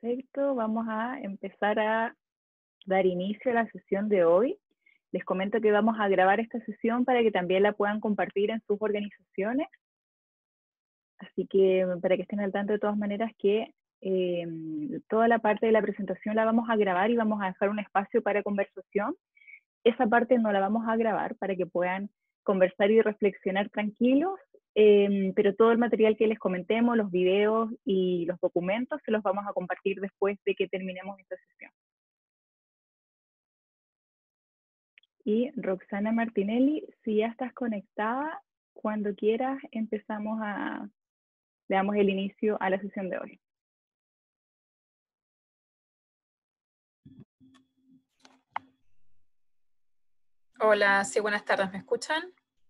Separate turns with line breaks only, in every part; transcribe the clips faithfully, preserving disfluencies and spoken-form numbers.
Perfecto, vamos a empezar a dar inicio a la sesión de hoy. Les comento que vamos a grabar esta sesión para que también la puedan compartir en sus organizaciones. Así que para que estén al tanto de todas maneras que eh, toda la parte de la presentación la vamos a grabar y vamos a dejar un espacio para conversación. Esa parte no la vamos a grabar para que puedan conversar y reflexionar tranquilos, eh, pero todo el material que les comentemos, los videos y los documentos, se los vamos a compartir después de que terminemos esta sesión. Y Roxana Martinelli, si ya estás conectada, cuando quieras empezamos a, le damos el inicio a la sesión de hoy.
Hola, sí, buenas tardes, ¿me escuchan?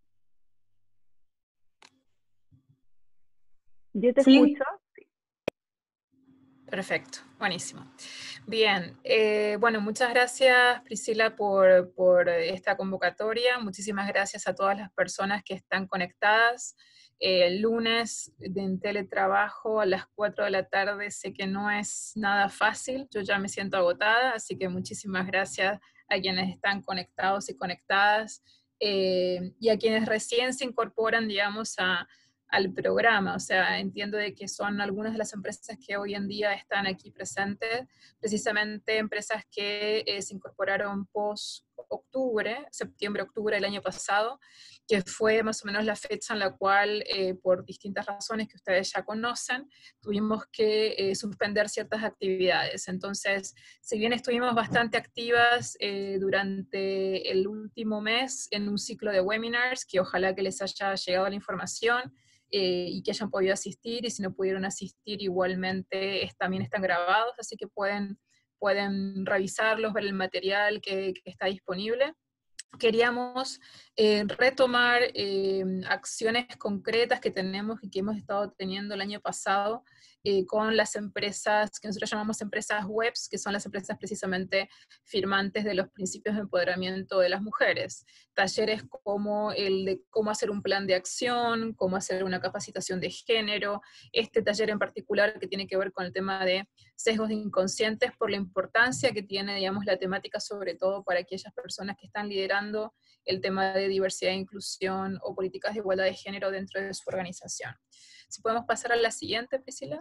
Yo te
Sí.
escucho.
Perfecto, buenísimo. Bien, eh, bueno, muchas gracias Priscila por, por esta convocatoria. Muchísimas gracias a todas las personas que están conectadas. Eh, el lunes en teletrabajo a las cuatro de la tarde sé que no es nada fácil, yo ya me siento agotada, así que muchísimas gracias a quienes están conectados y conectadas eh, y a quienes recién se incorporan, digamos, a al programa. O sea, entiendo de que son algunas de las empresas que hoy en día están aquí presentes, precisamente empresas que eh, se incorporaron post-octubre, septiembre-octubre del año pasado, que fue más o menos la fecha en la cual, eh, por distintas razones que ustedes ya conocen, tuvimos que eh, suspender ciertas actividades. Entonces, si bien estuvimos bastante activas eh, durante el último mes en un ciclo de webinars, que ojalá que les haya llegado la información, Eh, y que hayan podido asistir, y si no pudieron asistir igualmente es, también están grabados, así que pueden, pueden revisarlos, ver el material que, que está disponible. Queríamos eh, retomar eh, acciones concretas que tenemos y que hemos estado teniendo el año pasado eh, con las empresas que nosotros llamamos empresas webs, que son las empresas precisamente firmantes de los principios de empoderamiento de las mujeres. Talleres como el de cómo hacer un plan de acción, cómo hacer una capacitación de género, este taller en particular que tiene que ver con el tema de sesgos inconscientes, por la importancia que tiene, digamos, la temática, sobre todo para aquellas personas que están liderando el tema de diversidad e inclusión o políticas de igualdad de género dentro de su organización. Si podemos pasar a la siguiente, Priscila.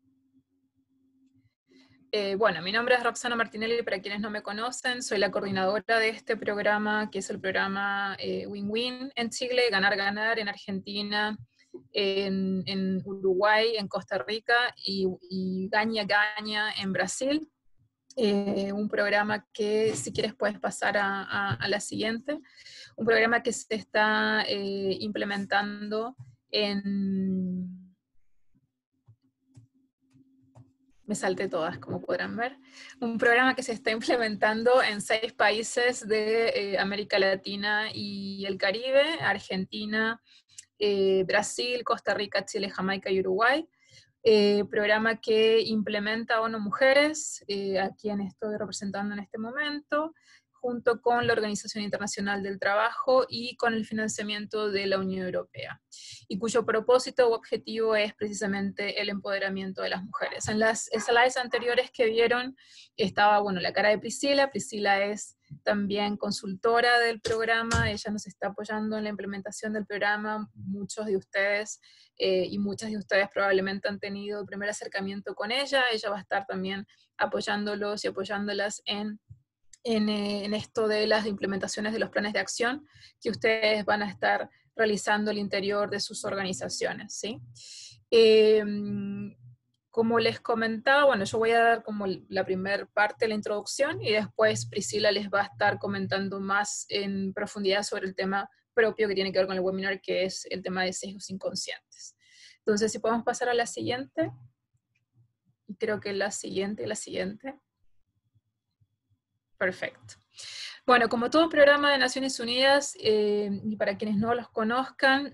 Eh, bueno, mi nombre es Roxana Martinelli, para quienes no me conocen, soy la coordinadora de este programa, que es el programa eh, Win-Win en Chile, Ganar Ganar en Argentina, en, en Uruguay, en Costa Rica y, y Gaña Gaña en Brasil. Eh, un programa que, si quieres, puedes pasar a, a, a la siguiente. Un programa que se está eh, implementando en... Me salté todas, como podrán ver. Un programa que se está implementando en seis países de eh, América Latina y el Caribe: Argentina, eh, Brasil, Costa Rica, Chile, Jamaica y Uruguay. Eh, programa que implementa ONU Mujeres, eh, a quien estoy representando en este momento, junto con la Organización Internacional del Trabajo y con el financiamiento de la Unión Europea, y cuyo propósito u objetivo es precisamente el empoderamiento de las mujeres. En las slides anteriores que vieron estaba, bueno, la cara de Priscila. Priscila es también consultora del programa, ella nos está apoyando en la implementación del programa. Muchos de ustedes eh, y muchas de ustedes probablemente han tenido el primer acercamiento con ella. Ella va a estar también apoyándolos y apoyándolas en En, en esto de las implementaciones de los planes de acción que ustedes van a estar realizando al interior de sus organizaciones, ¿sí? Eh, como les comentaba, bueno, yo voy a dar como la primera parte de la introducción, y después Priscila les va a estar comentando más en profundidad sobre el tema propio que tiene que ver con el webinar, que es el tema de sesgos inconscientes. Entonces, si podemos pasar a la siguiente, y creo que la siguiente y la siguiente. Perfecto. Bueno, como todo programa de Naciones Unidas, eh, y para quienes no los conozcan,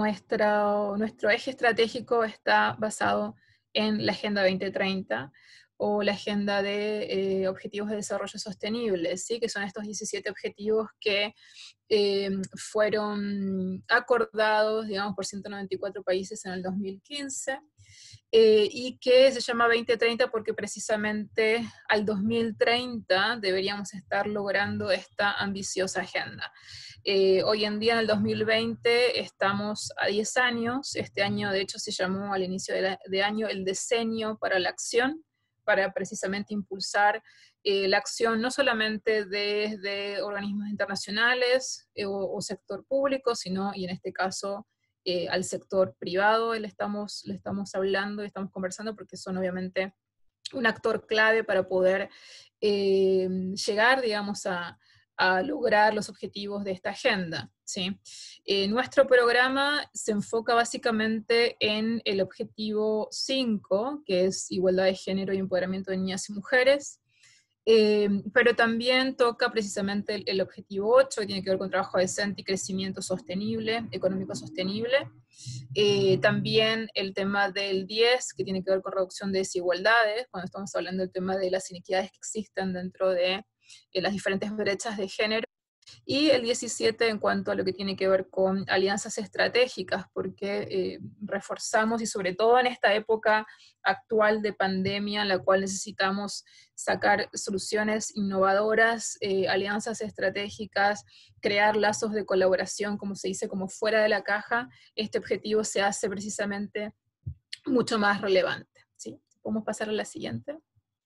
nuestro, nuestro eje estratégico está basado en la Agenda veinte treinta, o la Agenda de eh, Objetivos de Desarrollo Sostenible, ¿sí? Que son estos diecisiete objetivos que eh, fueron acordados, digamos, por ciento noventa y cuatro países en el dos mil quince, eh, y que se llama veinte treinta porque precisamente al dos mil treinta deberíamos estar logrando esta ambiciosa agenda. Eh, hoy en día, en el dos mil veinte, estamos a diez años. Este año, de hecho, se llamó al inicio de, la, de año el Decenio para la Acción, para precisamente impulsar eh, la acción no solamente desde de organismos internacionales eh, o, o sector público, sino, y en este caso, eh, al sector privado le estamos, le estamos hablando y estamos conversando, porque son obviamente un actor clave para poder eh, llegar, digamos, a, a lograr los objetivos de esta agenda, ¿sí? Eh, nuestro programa se enfoca básicamente en el objetivo cinco, que es igualdad de género y empoderamiento de niñas y mujeres, eh, pero también toca precisamente el, el objetivo ocho, que tiene que ver con trabajo decente y crecimiento sostenible, económico sostenible. Eh, también el tema del diez, que tiene que ver con reducción de desigualdades, cuando estamos hablando del tema de las inequidades que existen dentro de eh, las diferentes brechas de género. Y el diecisiete en cuanto a lo que tiene que ver con alianzas estratégicas, porque eh, reforzamos, y sobre todo en esta época actual de pandemia, en la cual necesitamos sacar soluciones innovadoras, eh, alianzas estratégicas, crear lazos de colaboración, como se dice, como fuera de la caja, este objetivo se hace precisamente mucho más relevante, ¿sí? ¿Podemos pasar a la siguiente?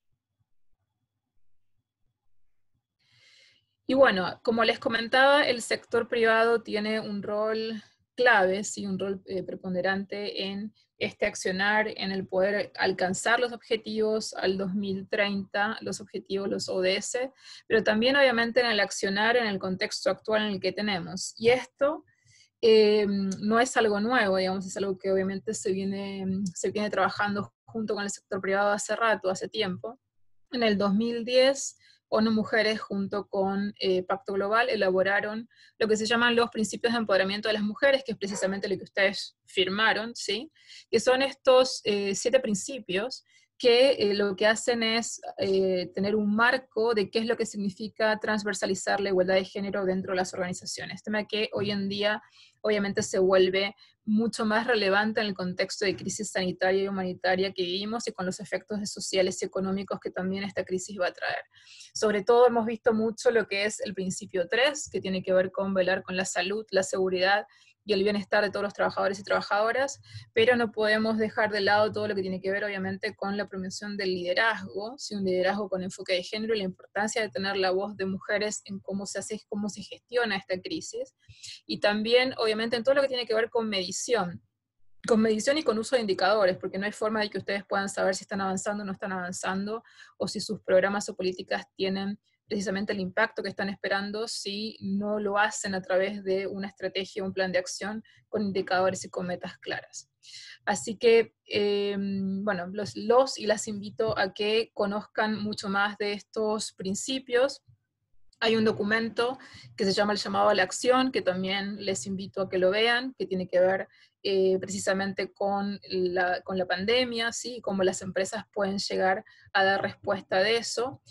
Y bueno, como les comentaba, el sector privado tiene un rol clave, sí, un rol eh, preponderante en este accionar, en el poder alcanzar los objetivos al dos mil treinta, los objetivos, los O D S, pero también obviamente en el accionar en el contexto actual en el que tenemos. Y esto eh, no es algo nuevo, digamos, es algo que obviamente se viene, se viene trabajando junto con el sector privado hace rato, hace tiempo. En el dos mil diez, ONU Mujeres junto con eh, Pacto Global elaboraron lo que se llaman los principios de empoderamiento de las mujeres, que es precisamente lo que ustedes firmaron, ¿sí? Que son estos eh, siete principios que eh, lo que hacen es eh, tener un marco de qué es lo que significa transversalizar la igualdad de género dentro de las organizaciones, tema que hoy en día obviamente se vuelve mucho más relevante en el contexto de crisis sanitaria y humanitaria que vivimos y con los efectos sociales y económicos que también esta crisis va a traer. Sobre todo hemos visto mucho lo que es el principio tres, que tiene que ver con velar con la salud, la seguridad y el bienestar de todos los trabajadores y trabajadoras, pero no podemos dejar de lado todo lo que tiene que ver obviamente con la promoción del liderazgo, ¿sí? Un liderazgo con enfoque de género y la importancia de tener la voz de mujeres en cómo se hace, cómo se gestiona esta crisis, y también obviamente en todo lo que tiene que ver con medición, con medición y con uso de indicadores, porque no hay forma de que ustedes puedan saber si están avanzando o no están avanzando, o si sus programas o políticas tienen precisamente el impacto que están esperando si no lo hacen a través de una estrategia, un plan de acción con indicadores y con metas claras. Así que, eh, bueno, los, los y las invito a que conozcan mucho más de estos principios. Hay un documento que se llama El llamado a la acción, que también les invito a que lo vean, que tiene que ver eh, precisamente con la, con la pandemia, ¿sí? Cómo las empresas pueden llegar a dar respuesta de eso.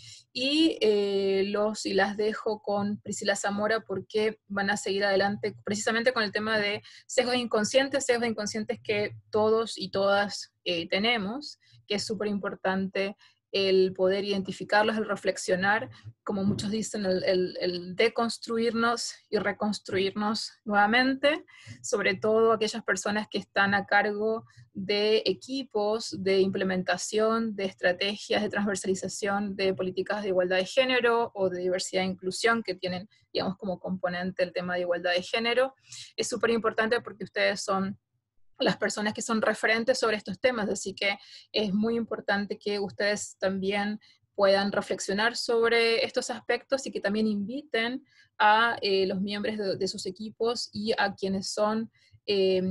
Y eh, los y las dejo con Priscila Zamora porque van a seguir adelante precisamente con el tema de sesgos inconscientes, sesgos inconscientes que todos y todas eh, tenemos, que es súper importante el poder identificarlos, el reflexionar, como muchos dicen, el, el, el deconstruirnos y reconstruirnos nuevamente, sobre todo aquellas personas que están a cargo de equipos de implementación, de estrategias de transversalización de políticas de igualdad de género o de diversidad e inclusión que tienen, digamos, como componente el tema de igualdad de género. Es súper importante porque ustedes son las personas que son referentes sobre estos temas, así que es muy importante que ustedes también puedan reflexionar sobre estos aspectos y que también inviten a eh, los miembros de, de sus equipos y a quienes son eh,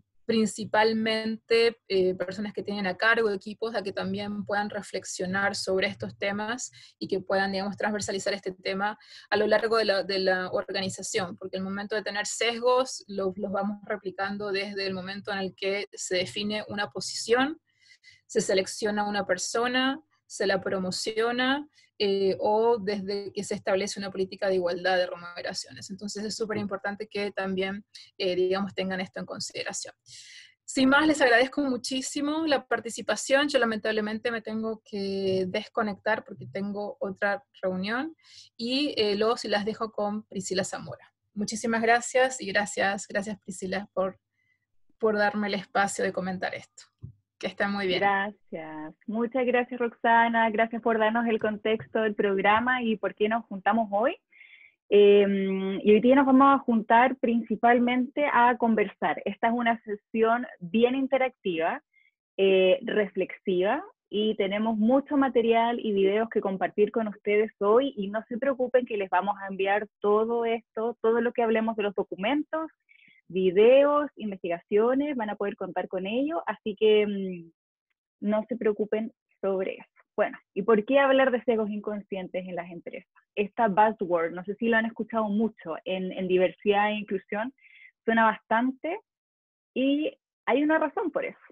principalmente eh, personas que tienen a cargo equipos, a que también puedan reflexionar sobre estos temas y que puedan, digamos, transversalizar este tema a lo largo de la, de la organización, porque el momento de tener sesgos los, los vamos replicando desde el momento en el que se define una posición, se selecciona una persona, se la promociona eh, o desde que se establece una política de igualdad de remuneraciones. Entonces es súper importante que también, eh, digamos, tengan esto en consideración. Sin más, les agradezco muchísimo la participación. Yo lamentablemente me tengo que desconectar porque tengo otra reunión y eh, luego si las dejo con Priscila Zamora. Muchísimas gracias y gracias, gracias Priscila por, por darme el espacio de comentar esto. Que estén muy bien.
Gracias. Muchas gracias, Roxana. Gracias por darnos el contexto del programa y por qué nos juntamos hoy. Eh, y hoy día nos vamos a juntar principalmente a conversar. Esta es una sesión bien interactiva, eh, reflexiva, y tenemos mucho material y videos que compartir con ustedes hoy, y no se preocupen que les vamos a enviar todo esto, todo lo que hablemos de los documentos, videos, investigaciones, van a poder contar con ello, así que mmm, no se preocupen sobre eso. Bueno, ¿y por qué hablar de sesgos inconscientes en las empresas? Esta buzzword, no sé si lo han escuchado mucho en, en diversidad e inclusión, suena bastante y hay una razón por eso.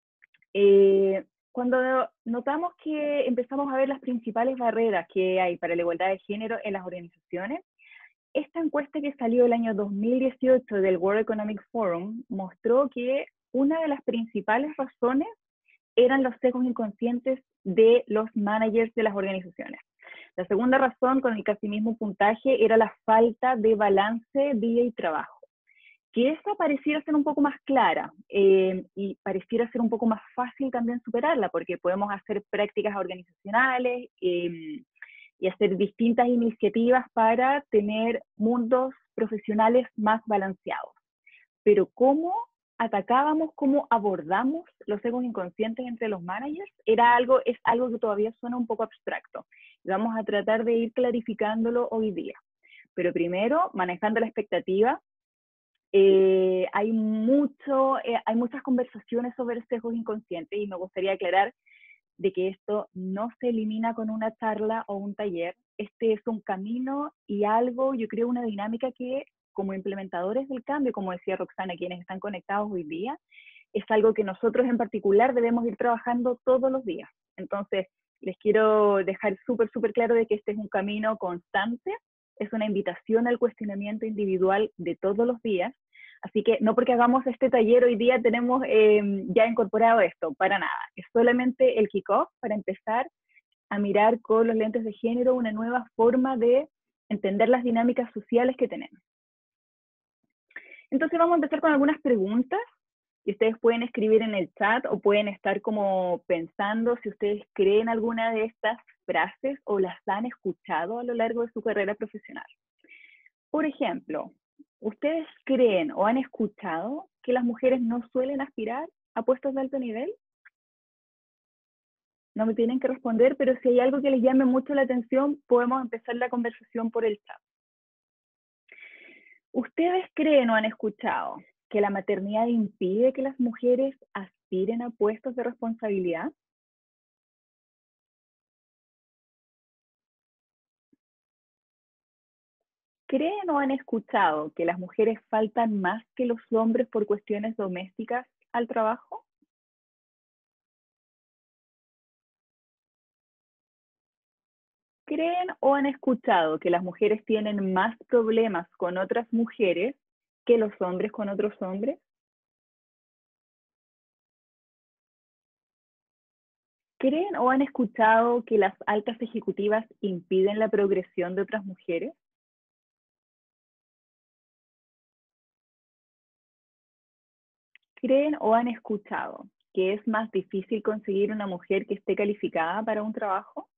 Eh, cuando notamos que empezamos a ver las principales barreras que hay para la igualdad de género en las organizaciones, esta encuesta que salió el año dos mil dieciocho del World Economic Forum mostró que una de las principales razones eran los sesgos inconscientes de los managers de las organizaciones. La segunda razón, con el casi mismo puntaje, era la falta de balance vida y trabajo, que esa pareciera ser un poco más clara eh, y pareciera ser un poco más fácil también superarla, porque podemos hacer prácticas organizacionales eh, y hacer distintas iniciativas para tener mundos profesionales más balanceados. Pero ¿cómo atacábamos, cómo abordamos los sesgos inconscientes entre los managers? Era algo, es algo que todavía suena un poco abstracto. Y vamos a tratar de ir clarificándolo hoy día. Pero primero, manejando la expectativa, eh, hay, mucho, eh, hay muchas conversaciones sobre sesgos inconscientes y me gustaría aclarar de que esto no se elimina con una charla o un taller. Este es un camino y algo, yo creo, una dinámica que como implementadores del cambio, como decía Roxana, quienes están conectados hoy día, es algo que nosotros en particular debemos ir trabajando todos los días. Entonces, les quiero dejar súper, súper claro de que este es un camino constante, es una invitación al cuestionamiento individual de todos los días, así que no porque hagamos este taller hoy día tenemos eh, ya incorporado esto, para nada. Es solamente el kickoff para empezar a mirar con los lentes de género una nueva forma de entender las dinámicas sociales que tenemos. Entonces vamos a empezar con algunas preguntas y ustedes pueden escribir en el chat o pueden estar como pensando si ustedes creen alguna de estas frases o las han escuchado a lo largo de su carrera profesional. Por ejemplo, ¿ustedes creen o han escuchado que las mujeres no suelen aspirar a puestos de alto nivel? No me tienen que responder, pero si hay algo que les llame mucho la atención, podemos empezar la conversación por el chat. ¿Ustedes creen o han escuchado que la maternidad impide que las mujeres aspiren a puestos de responsabilidad? ¿Creen o han escuchado que las mujeres faltan más que los hombres por cuestiones domésticas al trabajo? ¿Creen o han escuchado que las mujeres tienen más problemas con otras mujeres que los hombres con otros hombres? ¿Creen o han escuchado que las altas ejecutivas impiden la progresión de otras mujeres? ¿Creen o han escuchado que es más difícil conseguir una mujer que esté calificada para un trabajo?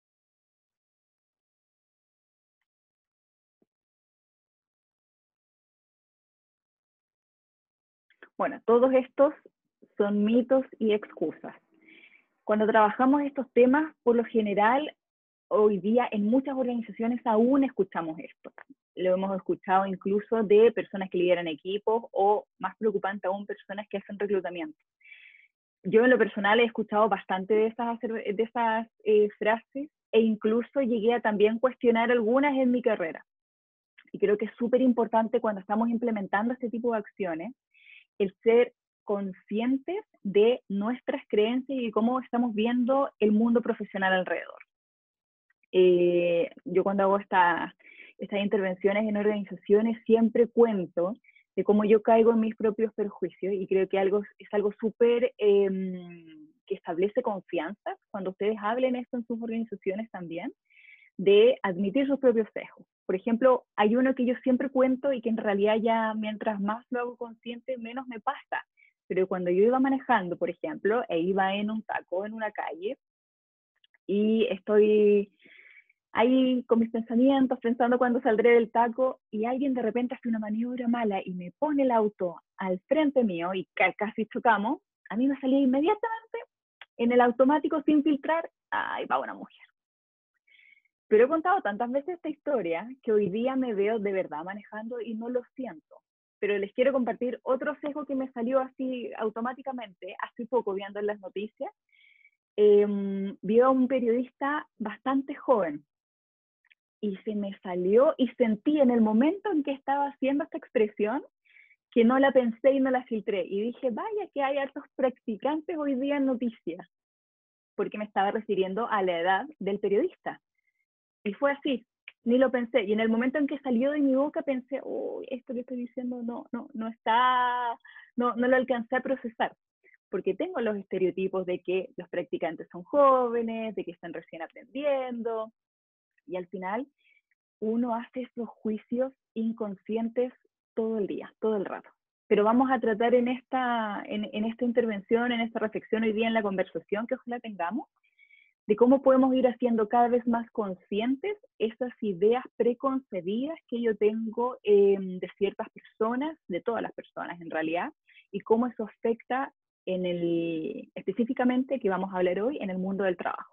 Bueno, todos estos son mitos y excusas. Cuando trabajamos estos temas, por lo general, hoy día en muchas organizaciones aún escuchamos esto. Lo hemos escuchado incluso de personas que lideran equipos o, más preocupante aún, personas que hacen reclutamiento. Yo en lo personal he escuchado bastante de esas, de esas eh, frases e incluso llegué a también cuestionar algunas en mi carrera. Y creo que es súper importante cuando estamos implementando este tipo de acciones, el ser conscientes de nuestras creencias y cómo estamos viendo el mundo profesional alrededor. Eh, yo cuando hago esta, estas intervenciones en organizaciones siempre cuento de cómo yo caigo en mis propios perjuicios y creo que algo, es algo súper eh, que establece confianza cuando ustedes hablen esto en sus organizaciones también, de admitir sus propios sesgos. Por ejemplo, hay uno que yo siempre cuento y que en realidad ya mientras más lo hago consciente, menos me pasa. Pero cuando yo iba manejando, por ejemplo, e iba en un taco, en una calle, y estoy ahí con mis pensamientos, pensando cuándo saldré del taco, y alguien de repente hace una maniobra mala y me pone el auto al frente mío y casi chocamos, a mí me salía inmediatamente en el automático sin filtrar, ¡ay, va una mujer! Pero he contado tantas veces esta historia que hoy día me veo de verdad manejando y no lo siento. Pero les quiero compartir otro sesgo que me salió así automáticamente, hace poco viendo en las noticias. Eh, vi a un periodista bastante joven y se me salió y sentí en el momento en que estaba haciendo esta expresión que no la pensé y no la filtré. Y dije, vaya que hay hartos practicantes hoy día en noticias, porque me estaba refiriendo a la edad del periodista. Y fue así, ni lo pensé. Y en el momento en que salió de mi boca pensé, oh, esto que estoy diciendo no, no, no está, no, no lo alcancé a procesar. Porque tengo los estereotipos de que los practicantes son jóvenes, de que están recién aprendiendo. Y al final uno hace esos juicios inconscientes todo el día, todo el rato. Pero vamos a tratar en esta, en, en esta intervención, en esta reflexión hoy día en la conversación que ojalá tengamos, de cómo podemos ir haciendo cada vez más conscientes esas ideas preconcebidas que yo tengo eh, de ciertas personas, de todas las personas en realidad, y cómo eso afecta en el, específicamente, que vamos a hablar hoy, en el mundo del trabajo.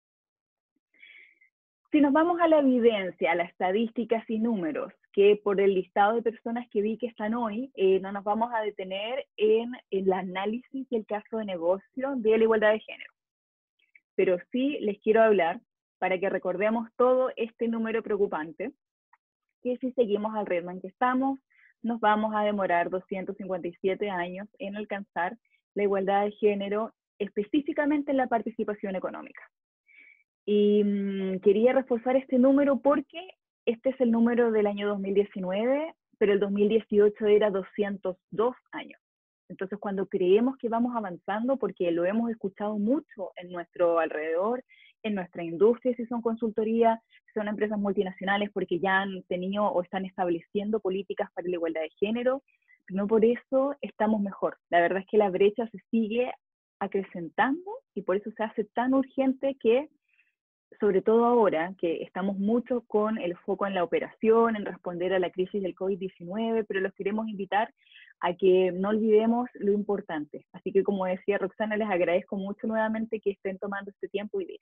Si nos vamos a la evidencia, a las estadísticas y números, que por el listado de personas que vi que están hoy, eh, no nos vamos a detener en el análisis y el caso de negocio de la igualdad de género. Pero sí les quiero hablar para que recordemos todo este número preocupante, que si seguimos al ritmo en que estamos, nos vamos a demorar doscientos cincuenta y siete años en alcanzar la igualdad de género, específicamente en la participación económica. Y mmm, quería reforzar este número porque este es el número del año dos mil diecinueve, pero el dos mil dieciocho era doscientos dos años. Entonces, cuando creemos que vamos avanzando, porque lo hemos escuchado mucho en nuestro alrededor, en nuestra industria, si son consultorías, si son empresas multinacionales, porque ya han tenido o están estableciendo políticas para la igualdad de género, no por eso estamos mejor. La verdad es que la brecha se sigue acrecentando y por eso se hace tan urgente que, sobre todo ahora, que estamos mucho con el foco en la operación, en responder a la crisis del COVID diecinueve, pero los queremos invitar a que no olvidemos lo importante. Así que, como decía Roxana, les agradezco mucho nuevamente que estén tomando este tiempo hoy día.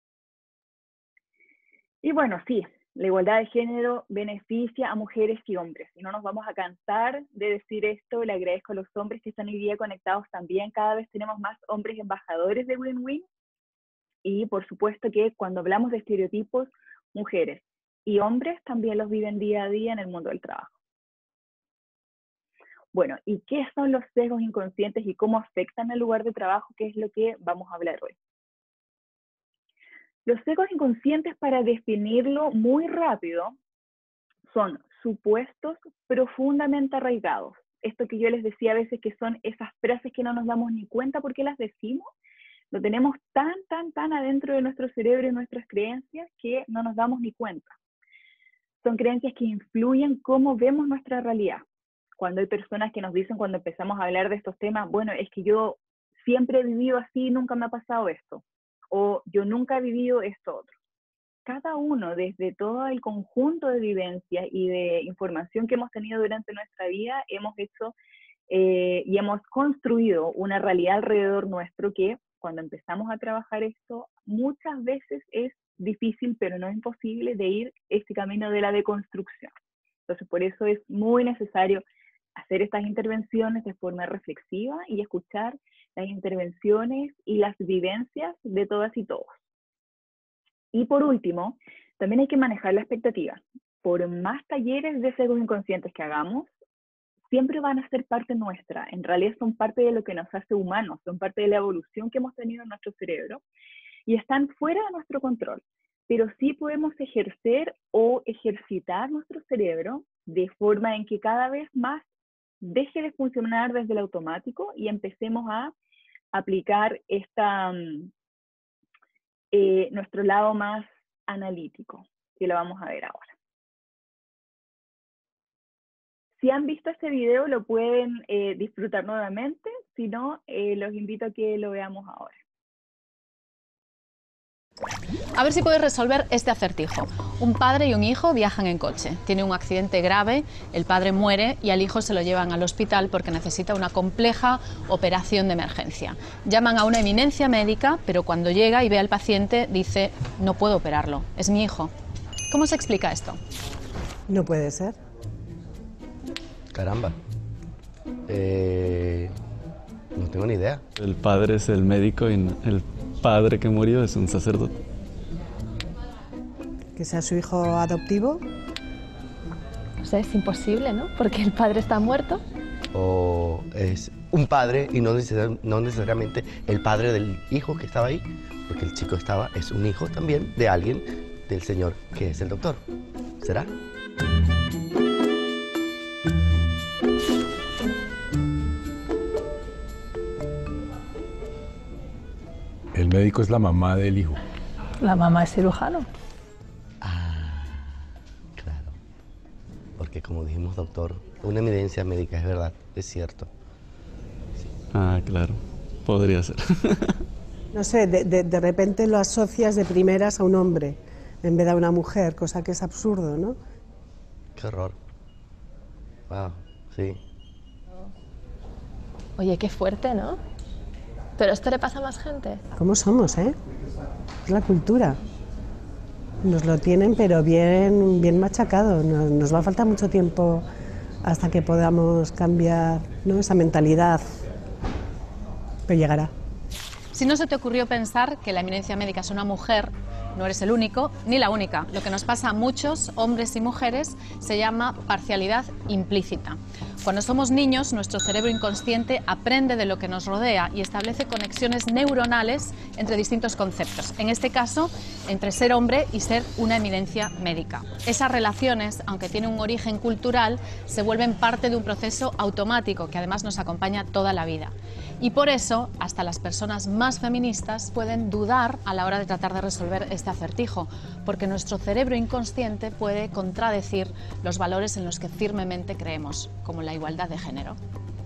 Y bueno, sí, la igualdad de género beneficia a mujeres y hombres. Y no nos vamos a cansar de decir esto. Le agradezco a los hombres que están hoy día conectados también. Cada vez tenemos más hombres embajadores de Win-Win. Y por supuesto que cuando hablamos de estereotipos, mujeres y hombres también los viven día a día en el mundo del trabajo. Bueno, ¿y qué son los sesgos inconscientes y cómo afectan al lugar de trabajo? Que es lo que vamos a hablar hoy. Los sesgos inconscientes, para definirlo muy rápido, son supuestos profundamente arraigados. Esto que yo les decía a veces que son esas frases que no nos damos ni cuenta por qué las decimos, lo tenemos tan, tan, tan adentro de nuestro cerebro y nuestras creencias que no nos damos ni cuenta. Son creencias que influyen cómo vemos nuestra realidad. Cuando hay personas que nos dicen cuando empezamos a hablar de estos temas, bueno, es que yo siempre he vivido así, nunca me ha pasado esto, o yo nunca he vivido esto otro. Cada uno, desde todo el conjunto de vivencias y de información que hemos tenido durante nuestra vida, hemos hecho eh, y hemos construido una realidad alrededor nuestro que, cuando empezamos a trabajar esto, muchas veces es difícil, pero no imposible, de ir este camino de la deconstrucción. Entonces, por eso es muy necesario hacer estas intervenciones de forma reflexiva y escuchar las intervenciones y las vivencias de todas y todos. Y por último, también hay que manejar la expectativa. Por más talleres de sesgos inconscientes que hagamos, siempre van a ser parte nuestra. En realidad son parte de lo que nos hace humanos, son parte de la evolución que hemos tenido en nuestro cerebro y están fuera de nuestro control. Pero sí podemos ejercer o ejercitar nuestro cerebro de forma en que cada vez más deje de funcionar desde el automático y empecemos a aplicar esta, eh, nuestro lado más analítico, que lo vamos a ver ahora. Si han visto este video, lo pueden eh, disfrutar nuevamente, si no, eh, los invito a que lo veamos ahora.
A ver si puedes resolver este acertijo. Un padre y un hijo viajan en coche. Tiene un accidente grave, el padre muere y al hijo se lo llevan al hospital porque necesita una compleja operación de emergencia. Llaman a una eminencia médica, pero cuando llega y ve al paciente dice: no puedo operarlo, es mi hijo. ¿Cómo se explica esto?
No puede ser.
Caramba. Eh, no tengo ni idea.
El padre es el médico y el padre que murió es un sacerdote.
¿Que sea su hijo adoptivo?
O sea, es imposible, ¿no? Porque el padre está muerto.
O es un padre y no, neces no necesariamente el padre del hijo que estaba ahí, porque el chico estaba, es un hijo también de alguien, del señor que es el doctor. ¿Será?
El médico es la mamá del hijo.
La mamá es cirujano.
Ah, claro. Porque como dijimos, doctor, una evidencia médica, es verdad, es cierto.
Sí. Ah, claro, podría ser.
No sé, de, de, de repente lo asocias de primeras a un hombre en vez de a una mujer, cosa que es absurdo, ¿no?
Qué horror. Wow, sí.
Oye, qué fuerte, ¿no? Pero esto le pasa a más gente.
¿Cómo somos, eh? Es la cultura. Nos lo tienen, pero bien, bien machacado. Nos, nos va a faltar mucho tiempo hasta que podamos cambiar, ¿no?, esa mentalidad. Pero llegará.
Si no se te ocurrió pensar que la eminencia médica es una mujer, no eres el único ni la única. Lo que nos pasa a muchos hombres y mujeres se llama parcialidad implícita. Cuando somos niños, nuestro cerebro inconsciente aprende de lo que nos rodea y establece conexiones neuronales entre distintos conceptos. En este caso, entre ser hombre y ser una eminencia médica. Esas relaciones, aunque tienen un origen cultural, se vuelven parte de un proceso automático que además nos acompaña toda la vida. Y por eso, hasta las personas más feministas pueden dudar a la hora de tratar de resolver este acertijo, porque nuestro cerebro inconsciente puede contradecir los valores en los que firmemente creemos, como la igualdad de género.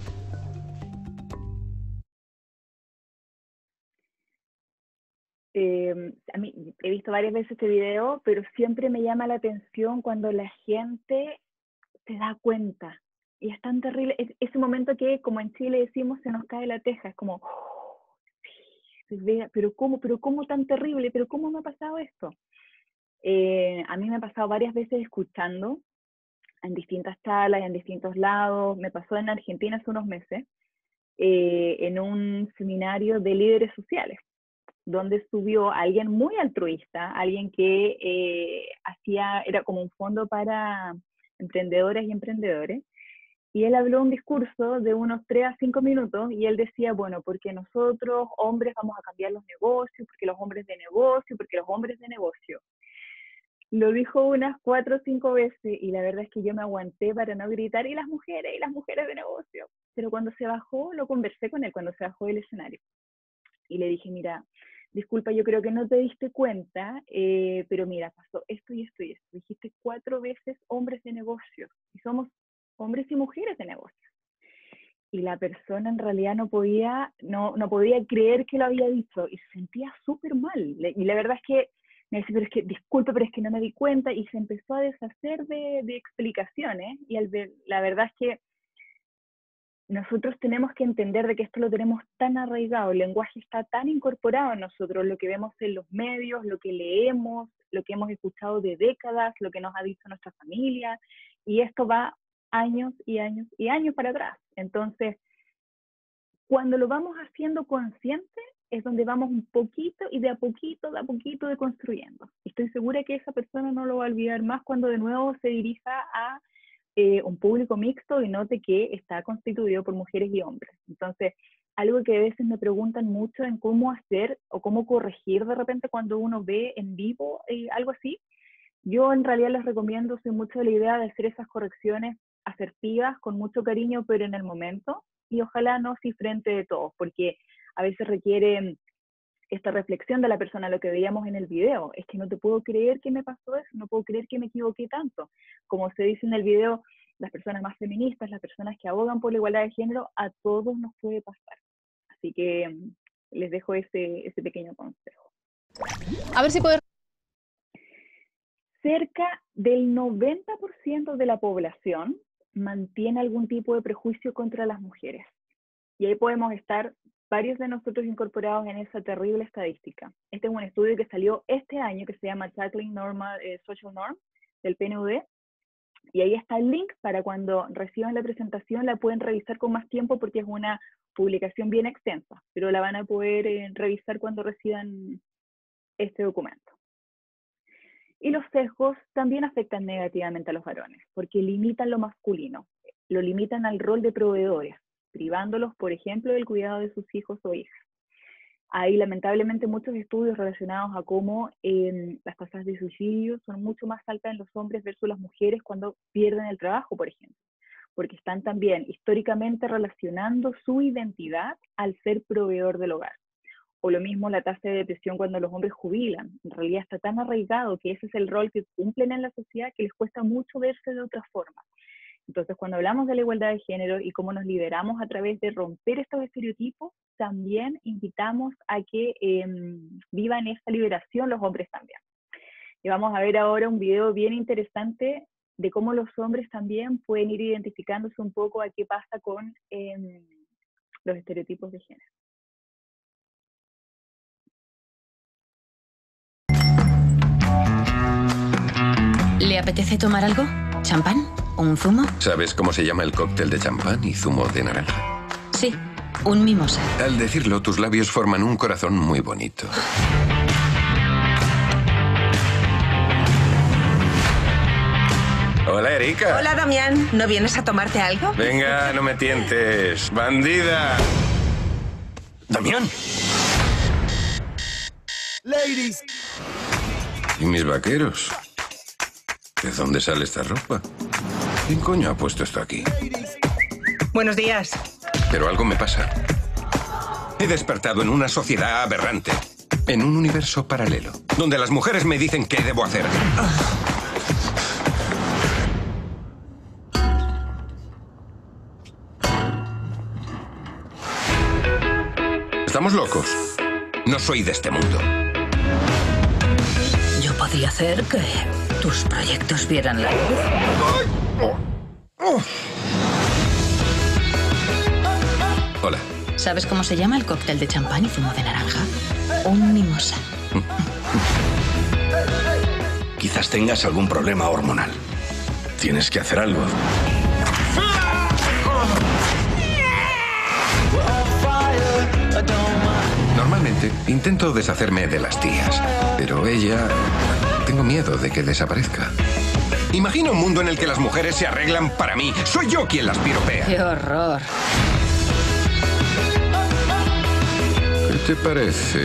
Eh, a mí, he visto varias veces este video, pero siempre me llama la atención cuando la gente se da cuenta. Y es tan terrible, es, ese momento que, como en Chile decimos, se nos cae la teja, es como, oh, sí, pero cómo, pero cómo tan terrible, pero cómo me ha pasado esto. Eh, a mí me ha pasado varias veces escuchando en distintas charlas, en distintos lados. Me pasó en Argentina hace unos meses, eh, en un seminario de líderes sociales, donde subió alguien muy altruista, alguien que eh, hacía, era como un fondo para emprendedoras y emprendedores, y él habló un discurso de unos tres a cinco minutos, y él decía, bueno, porque nosotros, hombres, vamos a cambiar los negocios, porque los hombres de negocio, porque los hombres de negocio. Lo dijo unas cuatro o cinco veces, y la verdad es que yo me aguanté para no gritar, y las mujeres, y las mujeres de negocio. Pero cuando se bajó, lo conversé con él, cuando se bajó del escenario. Y le dije, mira, disculpa, yo creo que no te diste cuenta, eh, pero mira, pasó esto y esto y esto. Dijiste cuatro veces hombres de negocios, y somos hombres y mujeres de negocios. Y la persona en realidad no podía, no, no podía creer que lo había dicho, y se sentía súper mal. Y la verdad es que me decía, pero es que, disculpe, pero es que no me di cuenta, y se empezó a deshacer de, de explicaciones, y al ver, la verdad es que nosotros tenemos que entender de que esto lo tenemos tan arraigado, el lenguaje está tan incorporado en nosotros, lo que vemos en los medios, lo que leemos, lo que hemos escuchado de décadas, lo que nos ha dicho nuestra familia, y esto va años y años y años para atrás. Entonces, cuando lo vamos haciendo consciente, es donde vamos un poquito y de a poquito, de a poquito deconstruyendo. Estoy segura que esa persona no lo va a olvidar más cuando de nuevo se dirija a eh, un público mixto y note que está constituido por mujeres y hombres. Entonces, algo que a veces me preguntan mucho en cómo hacer o cómo corregir de repente cuando uno ve en vivo eh, algo así, yo en realidad les recomiendo, soy mucho de la idea de hacer esas correcciones asertivas, con mucho cariño, pero en el momento, y ojalá no así frente de todos, porque a veces requiere esta reflexión de la persona, lo que veíamos en el video, es que no te puedo creer que me pasó eso, no puedo creer que me equivoqué tanto. Como se dice en el video, las personas más feministas, las personas que abogan por la igualdad de género, a todos nos puede pasar. Así que les dejo ese, ese pequeño consejo.
A ver si puedes...
Cerca del noventa por ciento de la población mantiene algún tipo de prejuicio contra las mujeres. Y ahí podemos estar varios de nosotros incorporados en esa terrible estadística. Este es un estudio que salió este año que se llama Tackling Normal, eh, Social Norm del P N U D. Y ahí está el link para cuando reciban la presentación la pueden revisar con más tiempo porque es una publicación bien extensa, pero la van a poder eh, revisar cuando reciban este documento. Y los sesgos también afectan negativamente a los varones, porque limitan lo masculino, lo limitan al rol de proveedores, privándolos, por ejemplo, del cuidado de sus hijos o hijas. Hay lamentablemente muchos estudios relacionados a cómo eh, las tasas de suicidio son mucho más altas en los hombres versus las mujeres cuando pierden el trabajo, por ejemplo, porque están también históricamente relacionando su identidad al ser proveedor del hogar. O lo mismo la tasa de depresión cuando los hombres jubilan. En realidad está tan arraigado que ese es el rol que cumplen en la sociedad que les cuesta mucho verse de otra forma. Entonces, cuando hablamos de la igualdad de género y cómo nos lideramos a través de romper estos estereotipos, también invitamos a que eh, vivan esta liberación los hombres también. Y vamos a ver ahora un video bien interesante de cómo los hombres también pueden ir identificándose un poco a qué pasa con eh, los estereotipos de género.
¿Le apetece tomar algo? ¿Champán? ¿Un zumo?
¿Sabes cómo se llama el cóctel de champán y zumo de naranja?
Sí, un mimosa.
Al decirlo, tus labios forman un corazón muy bonito. Hola, Erika.
Hola, Damián. ¿No vienes a tomarte algo?
Venga, no me tientes. ¡Bandida!
¡Damián! Ladies.
¿Y mis vaqueros? ¿De dónde sale esta ropa? ¿Quién coño ha puesto esto aquí?
Buenos días.
Pero algo me pasa. He despertado en una sociedad aberrante, en un universo paralelo, donde las mujeres me dicen qué debo hacer. ¿Estamos locos? No soy de este mundo.
Yo podría hacer que tus proyectos vieran la luz.
Hola.
¿Sabes cómo se llama el cóctel de champán y zumo de naranja? Un mimosa.
Quizás tengas algún problema hormonal. Tienes que hacer algo.
Normalmente intento deshacerme de las tías, pero ella... tengo miedo de que desaparezca. Imagina un mundo en el que las mujeres se arreglan para mí. Soy yo quien las piropea.
¡Qué horror!
¿Qué te parece?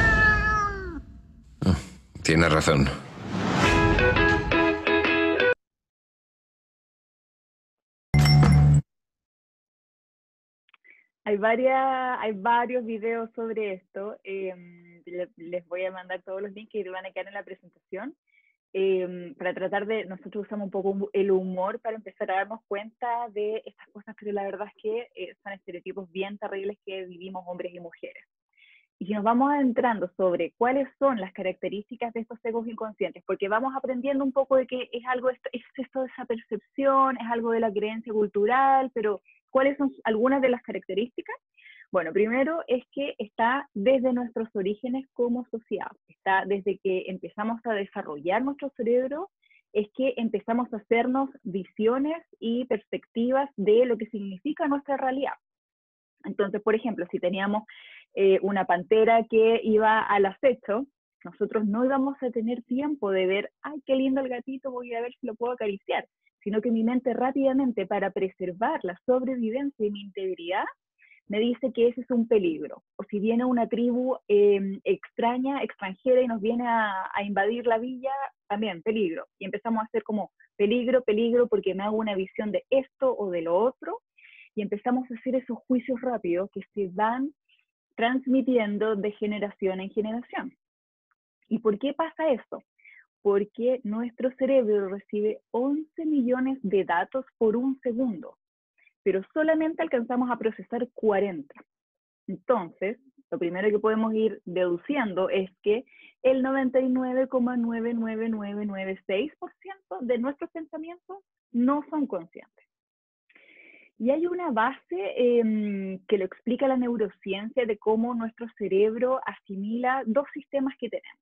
Oh, tienes razón.
Hay, varias, hay varios videos sobre esto. Eh, les voy a mandar todos los links que van a quedar en la presentación. Eh, para tratar de, nosotros usamos un poco el humor para empezar a darnos cuenta de estas cosas, pero la verdad es que eh, son estereotipos bien terribles que vivimos hombres y mujeres. Y si nos vamos adentrando sobre cuáles son las características de estos egos inconscientes, porque vamos aprendiendo un poco de que es algo, es esto de esa percepción, es algo de la creencia cultural, pero ¿cuáles son algunas de las características? Bueno, primero es que está desde nuestros orígenes como sociedad, está desde que empezamos a desarrollar nuestro cerebro, es que empezamos a hacernos visiones y perspectivas de lo que significa nuestra realidad. Entonces, por ejemplo, si teníamos eh, una pantera que iba al acecho, nosotros no íbamos a tener tiempo de ver, ay, qué lindo el gatito, voy a ver si lo puedo acariciar, sino que mi mente rápidamente, para preservar la sobrevivencia y mi integridad, me dice que ese es un peligro. O si viene una tribu eh, extraña, extranjera, y nos viene a, a invadir la villa, también peligro. Y empezamos a hacer como peligro, peligro, porque me hago una visión de esto o de lo otro, y empezamos a hacer esos juicios rápidos que se van transmitiendo de generación en generación. ¿Y por qué pasa esto? Porque nuestro cerebro recibe once millones de datos por un segundo, pero solamente alcanzamos a procesar cuarenta. Entonces, lo primero que podemos ir deduciendo es que el noventa y nueve coma nueve nueve nueve nueve seis por ciento de nuestros pensamientos no son conscientes. Y hay una base eh, que lo explica la neurociencia de cómo nuestro cerebro asimila dos sistemas que tenemos.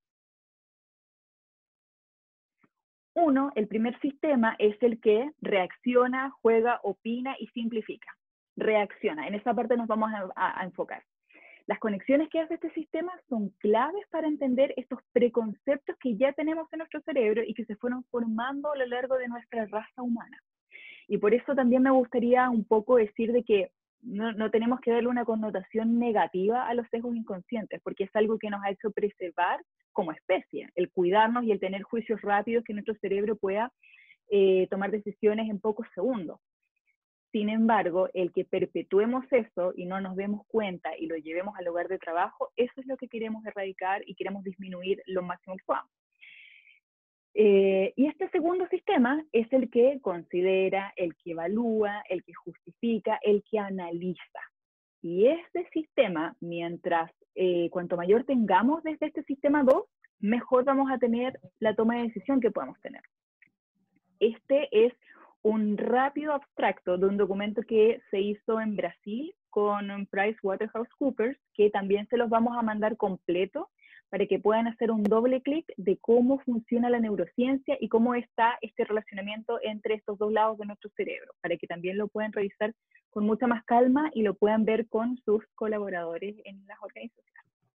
Uno, el primer sistema, es el que reacciona, juega, opina y simplifica. Reacciona. En esa parte nos vamos a, a, a enfocar. Las conexiones que hace este sistema son claves para entender estos preconceptos que ya tenemos en nuestro cerebro y que se fueron formando a lo largo de nuestra raza humana. Y por eso también me gustaría un poco decir de que no, no tenemos que darle una connotación negativa a los sesgos inconscientes, porque es algo que nos ha hecho preservar como especie, el cuidarnos y el tener juicios rápidos que nuestro cerebro pueda eh, tomar decisiones en pocos segundos. Sin embargo, el que perpetuemos eso y no nos demos cuenta y lo llevemos al lugar de trabajo, eso es lo que queremos erradicar y queremos disminuir lo máximo que podamos. Eh, y este segundo sistema es el que considera, el que evalúa, el que justifica, el que analiza. Y este sistema, mientras eh, cuanto mayor tengamos desde este sistema dos, mejor vamos a tener la toma de decisión que podemos tener. Este es un rápido abstracto de un documento que se hizo en Brasil con PricewaterhouseCoopers, que también se los vamos a mandar completo para que puedan hacer un doble clic de cómo funciona la neurociencia y cómo está este relacionamiento entre estos dos lados de nuestro cerebro, para que también lo puedan revisar con mucha más calma y lo puedan ver con sus colaboradores en las organizaciones.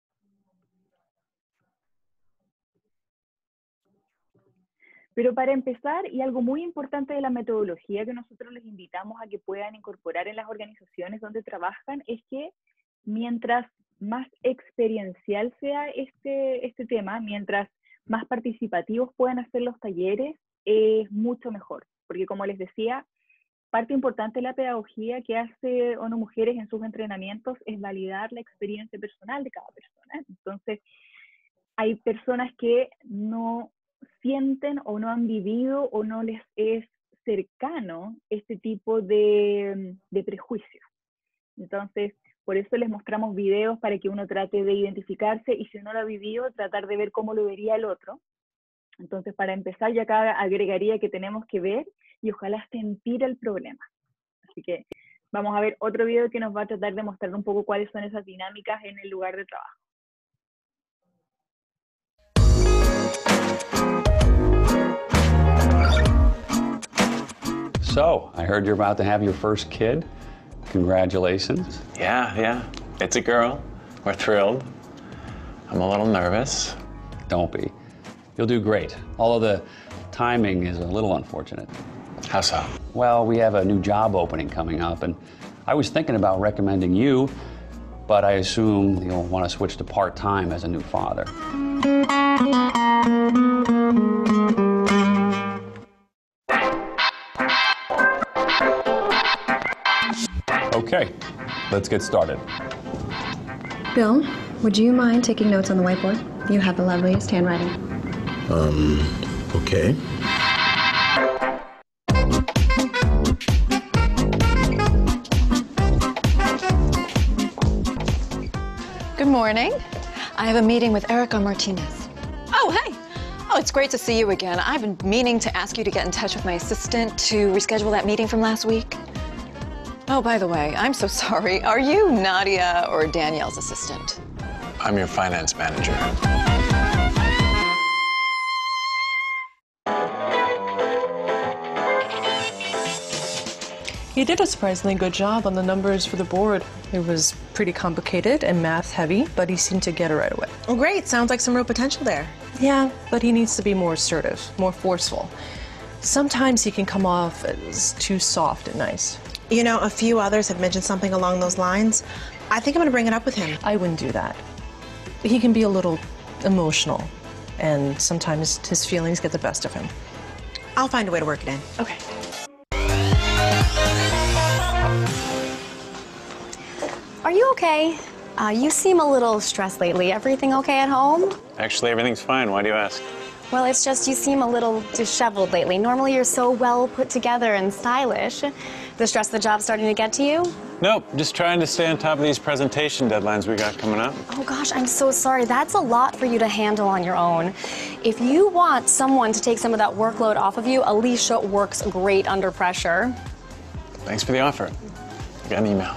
Pero para empezar, y algo muy importante de la metodología que nosotros les invitamos a que puedan incorporar en las organizaciones donde trabajan, es que mientras más experiencial sea este, este tema, mientras más participativos puedan hacer los talleres, es mucho mejor. Porque como les decía, parte importante de la pedagogía que hace ONU Mujeres en sus entrenamientos es validar la experiencia personal de cada persona. Entonces, hay personas que no sienten o no han vivido o no les es cercano este tipo de, de prejuicios. Entonces, por eso les mostramos videos para que uno trate de identificarse y si no lo ha vivido, tratar de ver cómo lo vería el otro. Entonces, para empezar, yo acá agregaría que tenemos que ver y ojalá sentir el problema. Así que vamos a ver otro video que nos va a tratar de mostrar un poco cuáles son esas dinámicas en el lugar de trabajo.
So, I heard you're about to have your first kid. Congratulations.
Yeah, yeah. It's a girl. We're thrilled. I'm a little nervous.
Don't be. You'll do great. Although the timing is a little unfortunate.
How so?
Well, we have a new job opening coming up, and I was thinking about recommending you, but I assume you'll want to switch to part-time as a new father. Okay, let's get started.
Bill, would you mind taking notes on the whiteboard? You have the loveliest handwriting.
Um, okay.
Good morning. I have a meeting with Erica Martinez. Oh, hey. Oh, it's great to see you again. I've been meaning to ask you to get in touch with my assistant to reschedule that meeting from last week. Oh, by the way, I'm so sorry. Are you Nadia or Danielle's assistant?
I'm your finance manager.
He did a surprisingly good job on the numbers for the board. It was pretty complicated and math heavy, but he seemed to get it right away.
Oh, great. Sounds like some real potential there.
Yeah, but he needs to be more assertive, more forceful. Sometimes he can come off as too soft and nice.
You know, a few others have mentioned something along those lines. I think I'm going to bring it up with him.
I wouldn't do that. He can be a little emotional, and sometimes his feelings get the best of him.
I'll find a way to work it in.
Okay.
Are you okay? Uh, you seem a little stressed lately. Everything okay at home?
Actually, everything's fine. Why do you ask?
Well, it's just you seem a little disheveled lately. Normally you're so well put together and stylish. The stress of the job starting to get to you?
Nope, just trying to stay on top of these presentation deadlines we got coming up.
Oh gosh, I'm so sorry. That's a lot for you to handle on your own. If you want someone to take some of that workload off of you, Alicia works great under pressure.
Thanks for the offer. I got an email.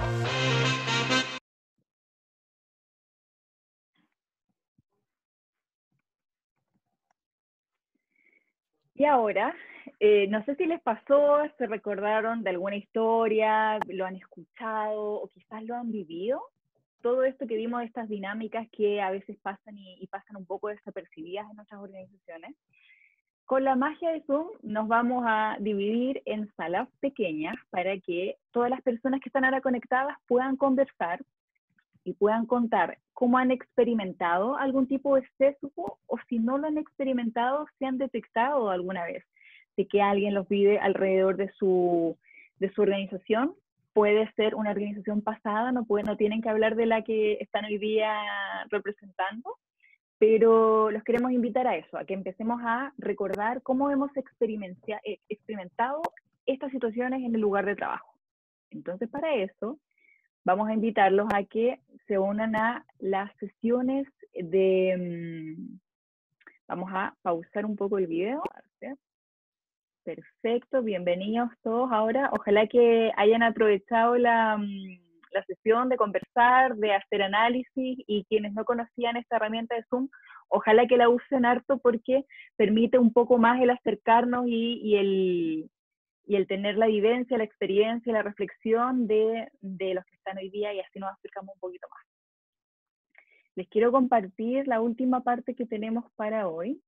Y ahora, eh, no sé si les pasó, se recordaron de alguna historia, lo han escuchado o quizás lo han vivido. Todo esto que vimos de estas dinámicas que a veces pasan y, y pasan un poco desapercibidas en nuestras organizaciones. Con la magia de Zoom nos vamos a dividir en salas pequeñas para que todas las personas que están ahora conectadas puedan conversar y puedan contar cómo han experimentado algún tipo de sesgo o si no lo han experimentado, si han detectado alguna vez de que alguien los vive alrededor de su, de su organización. Puede ser una organización pasada, no, puede, no tienen que hablar de la que están hoy día representando, pero los queremos invitar a eso, a que empecemos a recordar cómo hemos experimentado estas situaciones en el lugar de trabajo. Entonces, para eso, vamos a invitarlos a que se unan a las sesiones de... Vamos a pausar un poco el video. Perfecto, bienvenidos todos ahora. Ojalá que hayan aprovechado la, la sesión de conversar, de hacer análisis, y quienes no conocían esta herramienta de Zoom, ojalá que la usen harto porque permite un poco más el acercarnos y, y el... y el tener la vivencia, la experiencia, la reflexión de, de los que están hoy día, y así nos acercamos un poquito más. Les quiero compartir la última parte que tenemos para hoy,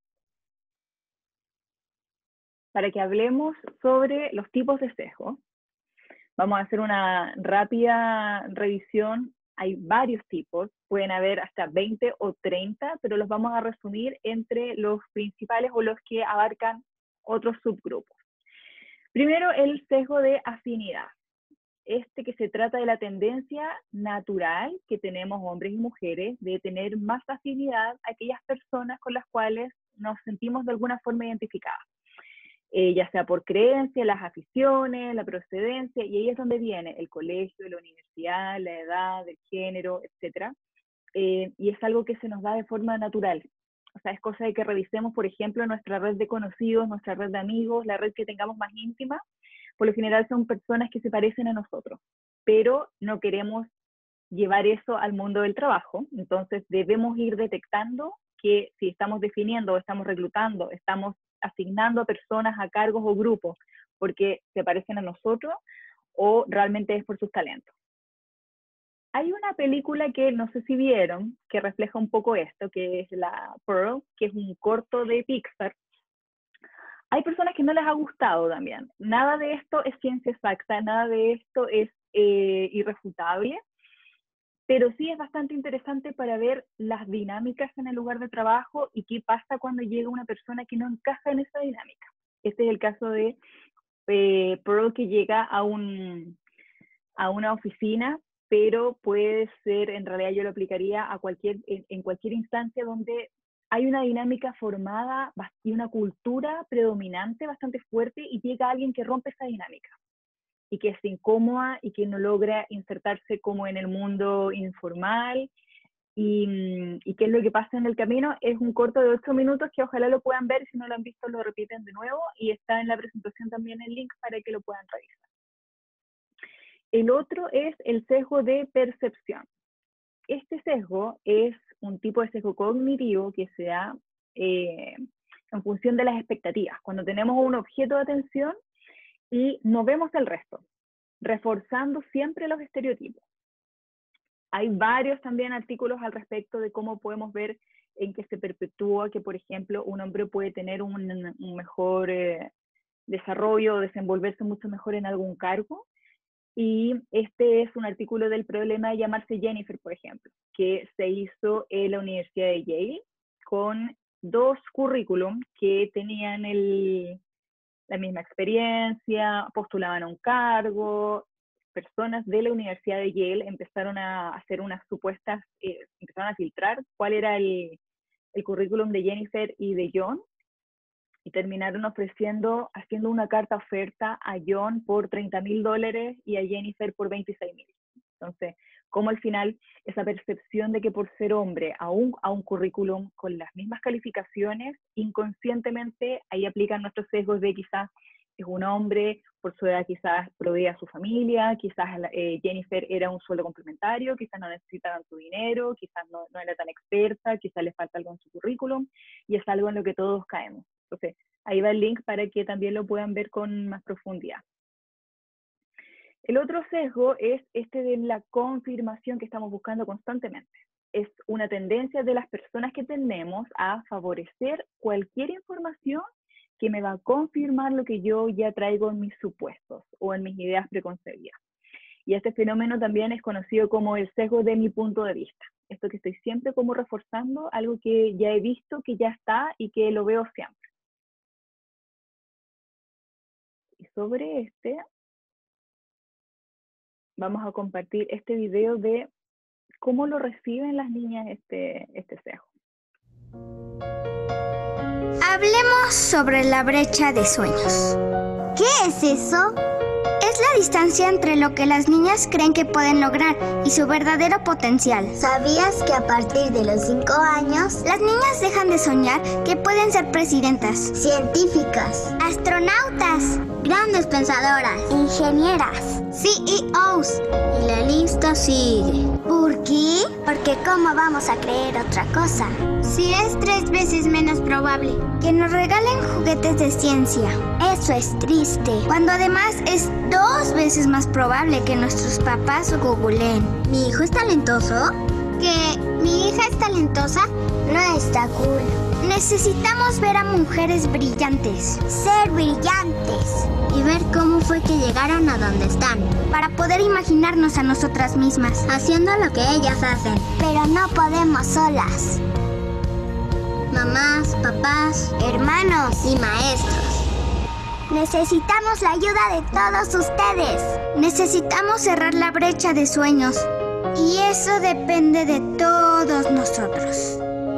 para que hablemos sobre los tipos de sesgo. Vamos a hacer una rápida revisión. Hay varios tipos, pueden haber hasta veinte o treinta, pero los vamos a resumir entre los principales o los que abarcan otros subgrupos. Primero, el sesgo de afinidad. Este que se trata de la tendencia natural que tenemos hombres y mujeres de tener más afinidad a aquellas personas con las cuales nos sentimos de alguna forma identificadas. Eh, ya sea por creencias, las aficiones, la procedencia, y ahí es donde viene el colegio, la universidad, la edad, el género, etcétera. Eh, y es algo que se nos da de forma natural. O sea, es cosa de que revisemos, por ejemplo, nuestra red de conocidos, nuestra red de amigos, la red que tengamos más íntima. Por lo general son personas que se parecen a nosotros, pero no queremos llevar eso al mundo del trabajo. Entonces debemos ir detectando que si estamos definiendo, estamos reclutando, estamos asignando a personas a cargos o grupos porque se parecen a nosotros o realmente es por sus talentos. Hay una película que no sé si vieron, que refleja un poco esto, que es la Pearl, que es un corto de Pixar. Hay personas que no les ha gustado también. Nada de esto es ciencia exacta, nada de esto es eh, irrefutable, pero sí es bastante interesante para ver las dinámicas en el lugar de trabajo y qué pasa cuando llega una persona que no encaja en esa dinámica. Este es el caso de eh, Pearl, que llega a, un, a una oficina, pero puede ser, en realidad yo lo aplicaría a cualquier, en, en cualquier instancia donde hay una dinámica formada y una cultura predominante bastante fuerte y llega alguien que rompe esa dinámica y que es incómoda y que no logra insertarse como en el mundo informal. Y, y qué es lo que pasa en el camino. Es un corto de ocho minutos que ojalá lo puedan ver, si no lo han visto lo repiten de nuevo, y está en la presentación también el link para que lo puedan revisar. El otro es el sesgo de percepción. Este sesgo es un tipo de sesgo cognitivo que se da eh, en función de las expectativas. Cuando tenemos un objeto de atención y no vemos el resto, reforzando siempre los estereotipos. hay varios también artículos al respecto de cómo podemos ver en que se perpetúa que, por ejemplo, un hombre puede tener un, un mejor eh, desarrollo, desenvolverse mucho mejor en algún cargo. Y este es un artículo del problema de llamarse Jennifer, por ejemplo, que se hizo en la Universidad de Yale con dos currículum que tenían el, la misma experiencia, postulaban a un cargo. Personas de la Universidad de Yale empezaron a hacer unas supuestas, eh, empezaron a filtrar cuál era el, el currículum de Jennifer y de John, y terminaron ofreciendo, haciendo una carta oferta a John por treinta mil dólares y a Jennifer por veintiséis mil. Entonces, como al final esa percepción de que por ser hombre a un, a un currículum con las mismas calificaciones, inconscientemente ahí aplican nuestros sesgos de quizás es un hombre, por su edad quizás provee a su familia, quizás eh, Jennifer era un sueldo complementario, quizás no necesitaban su dinero, quizás no, no era tan experta, quizás le falta algo en su currículum, y es algo en lo que todos caemos. Entonces, ahí va el link para que también lo puedan ver con más profundidad. El otro sesgo es este de la confirmación que estamos buscando constantemente. Es una tendencia de las personas que tenemos a favorecer cualquier información que me va a confirmar lo que yo ya traigo en mis supuestos o en mis ideas preconcebidas. Y este fenómeno también es conocido como el sesgo de mi punto de vista. Esto que estoy siempre como reforzando, algo que ya he visto, que ya está y que lo veo siempre. Y sobre este, vamos a compartir este video de cómo lo reciben las niñas este, este sesgo.
Hablemos sobre la brecha de sueños. ¿Qué es eso? Es la distancia entre lo que las niñas creen que pueden lograr y su verdadero potencial. ¿Sabías que a partir de los cinco años, las niñas dejan de soñar que pueden ser presidentas, científicas, astronautas, grandes pensadoras, ingenieras, C E Os? Y la lista sigue. ¿Por qué? Porque ¿cómo vamos a creer otra cosa? Si es tres veces menos probable que nos regalen juguetes de ciencia. Eso es triste. Cuando además es dos veces más probable que nuestros papás googleen. ¿Mi hijo es talentoso? ¿Que mi hija es talentosa? No está cool. Necesitamos ver a mujeres brillantes, ser brillantes y ver cómo fue que llegaron a donde están, para poder imaginarnos a nosotras mismas, haciendo lo que ellas hacen. Pero no podemos solas. Mamás, papás, hermanos y maestros. Necesitamos la ayuda de todos ustedes. Necesitamos cerrar la brecha de sueños. Y eso depende de todos nosotros.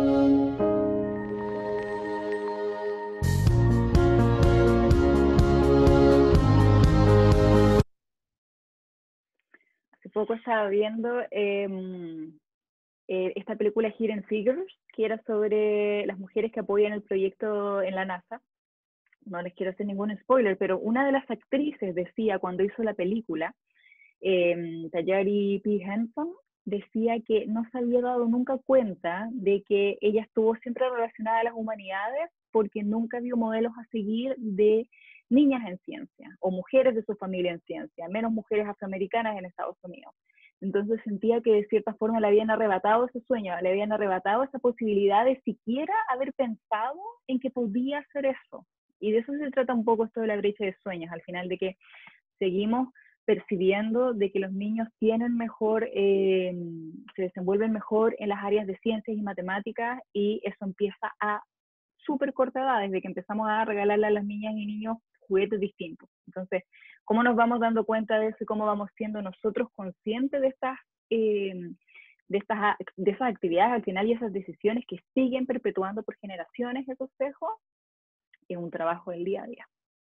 Hace poco estaba viendo eh, eh, esta película Hidden Figures, que era sobre las mujeres que apoyan el proyecto en la NASA. No les quiero hacer ningún spoiler, pero una de las actrices decía cuando hizo la película, eh, Tayari P. Henson, decía que no se había dado nunca cuenta de que ella estuvo siempre relacionada a las humanidades porque nunca vio modelos a seguir de niñas en ciencia o mujeres de su familia en ciencia, menos mujeres afroamericanas en Estados Unidos. Entonces sentía que de cierta forma le habían arrebatado ese sueño, le habían arrebatado esa posibilidad de siquiera haber pensado en que podía hacer eso. Y de eso se trata un poco esto de la brecha de sueños, al final, de que seguimos percibiendo de que los niños tienen mejor, eh, se desenvuelven mejor en las áreas de ciencias y matemáticas, y eso empieza a súper corta edad, desde que empezamos a regalarle a las niñas y niños juguetes distintos. Entonces, ¿cómo nos vamos dando cuenta de eso y cómo vamos siendo nosotros conscientes de estas, eh, de estas de esas actividades al final y esas decisiones que siguen perpetuando por generaciones esos sesgos? Es un trabajo del día a día.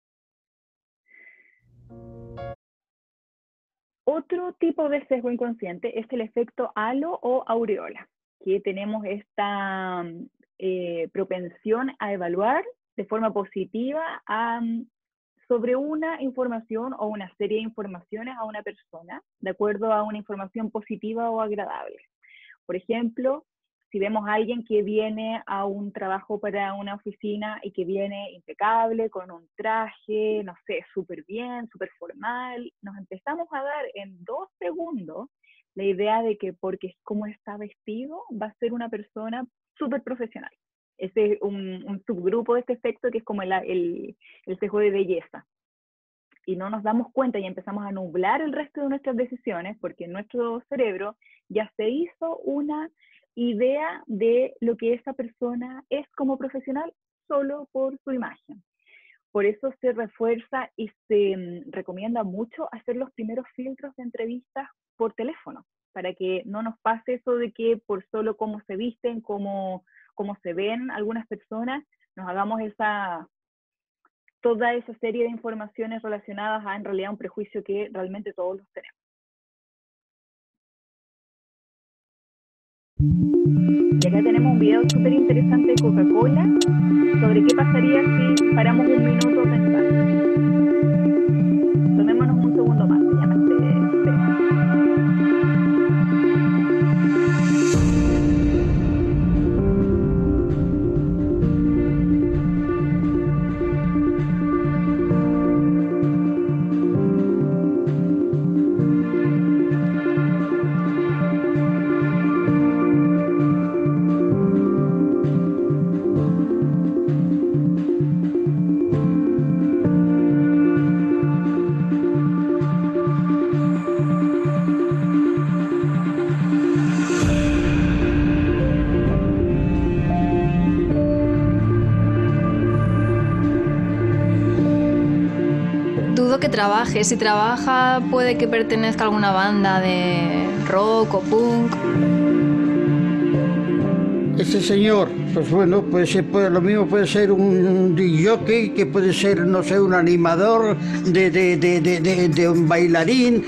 Otro tipo de sesgo inconsciente es el efecto halo o aureola, que tenemos esta eh, propensión a evaluar de forma positiva a, sobre una información o una serie de informaciones a una persona, de acuerdo a una información positiva o agradable. Por ejemplo, si vemos a alguien que viene a un trabajo para una oficina y que viene impecable, con un traje, no sé, súper bien, súper formal, nos empezamos a dar en dos segundos la idea de que porque es como está vestido, va a ser una persona súper profesional. Ese es un, un subgrupo de este efecto que es como el, el, el sesgo de belleza. Y no nos damos cuenta y empezamos a nublar el resto de nuestras decisiones porque en nuestro cerebro ya se hizo una idea de lo que esa persona es como profesional solo por su imagen. Por eso se refuerza y se um, recomienda mucho hacer los primeros filtros de entrevistas por teléfono, para que no nos pase eso de que por solo cómo se visten, cómo, cómo se ven algunas personas, nos hagamos esa, toda esa serie de informaciones relacionadas a en realidad un prejuicio que realmente todos los tenemos. Y acá tenemos un video súper interesante de Coca-Cola sobre qué pasaría si paramos un minuto a pensar. Tomémonos un segundo más, se llama este
Que trabaje, si trabaja puede que pertenezca a alguna banda de rock o punk.
Este señor, pues bueno, puede ser, puede, lo mismo puede ser un D J, que puede ser, no sé, un animador, de, de, de, de, de, de un bailarín.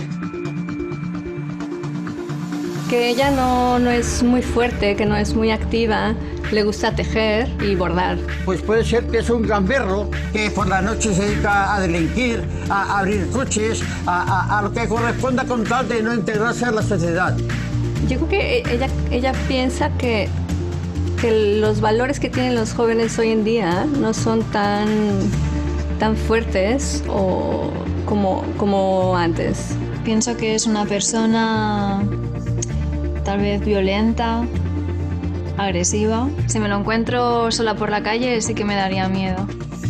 Que ella no, no es muy fuerte, que no es muy activa, le gusta tejer y bordar.
Pues puede ser que es un gamberro que por la noche se dedica a delinquir, a, a abrir coches, a, a, a lo que corresponda con tal de no integrarse a la sociedad.
Yo creo que ella, ella piensa que, que los valores que tienen los jóvenes hoy en día no son tan, tan fuertes o como, como antes.
Pienso que es una persona tal vez violenta, agresiva. Si me lo encuentro sola por la calle sí que me daría miedo.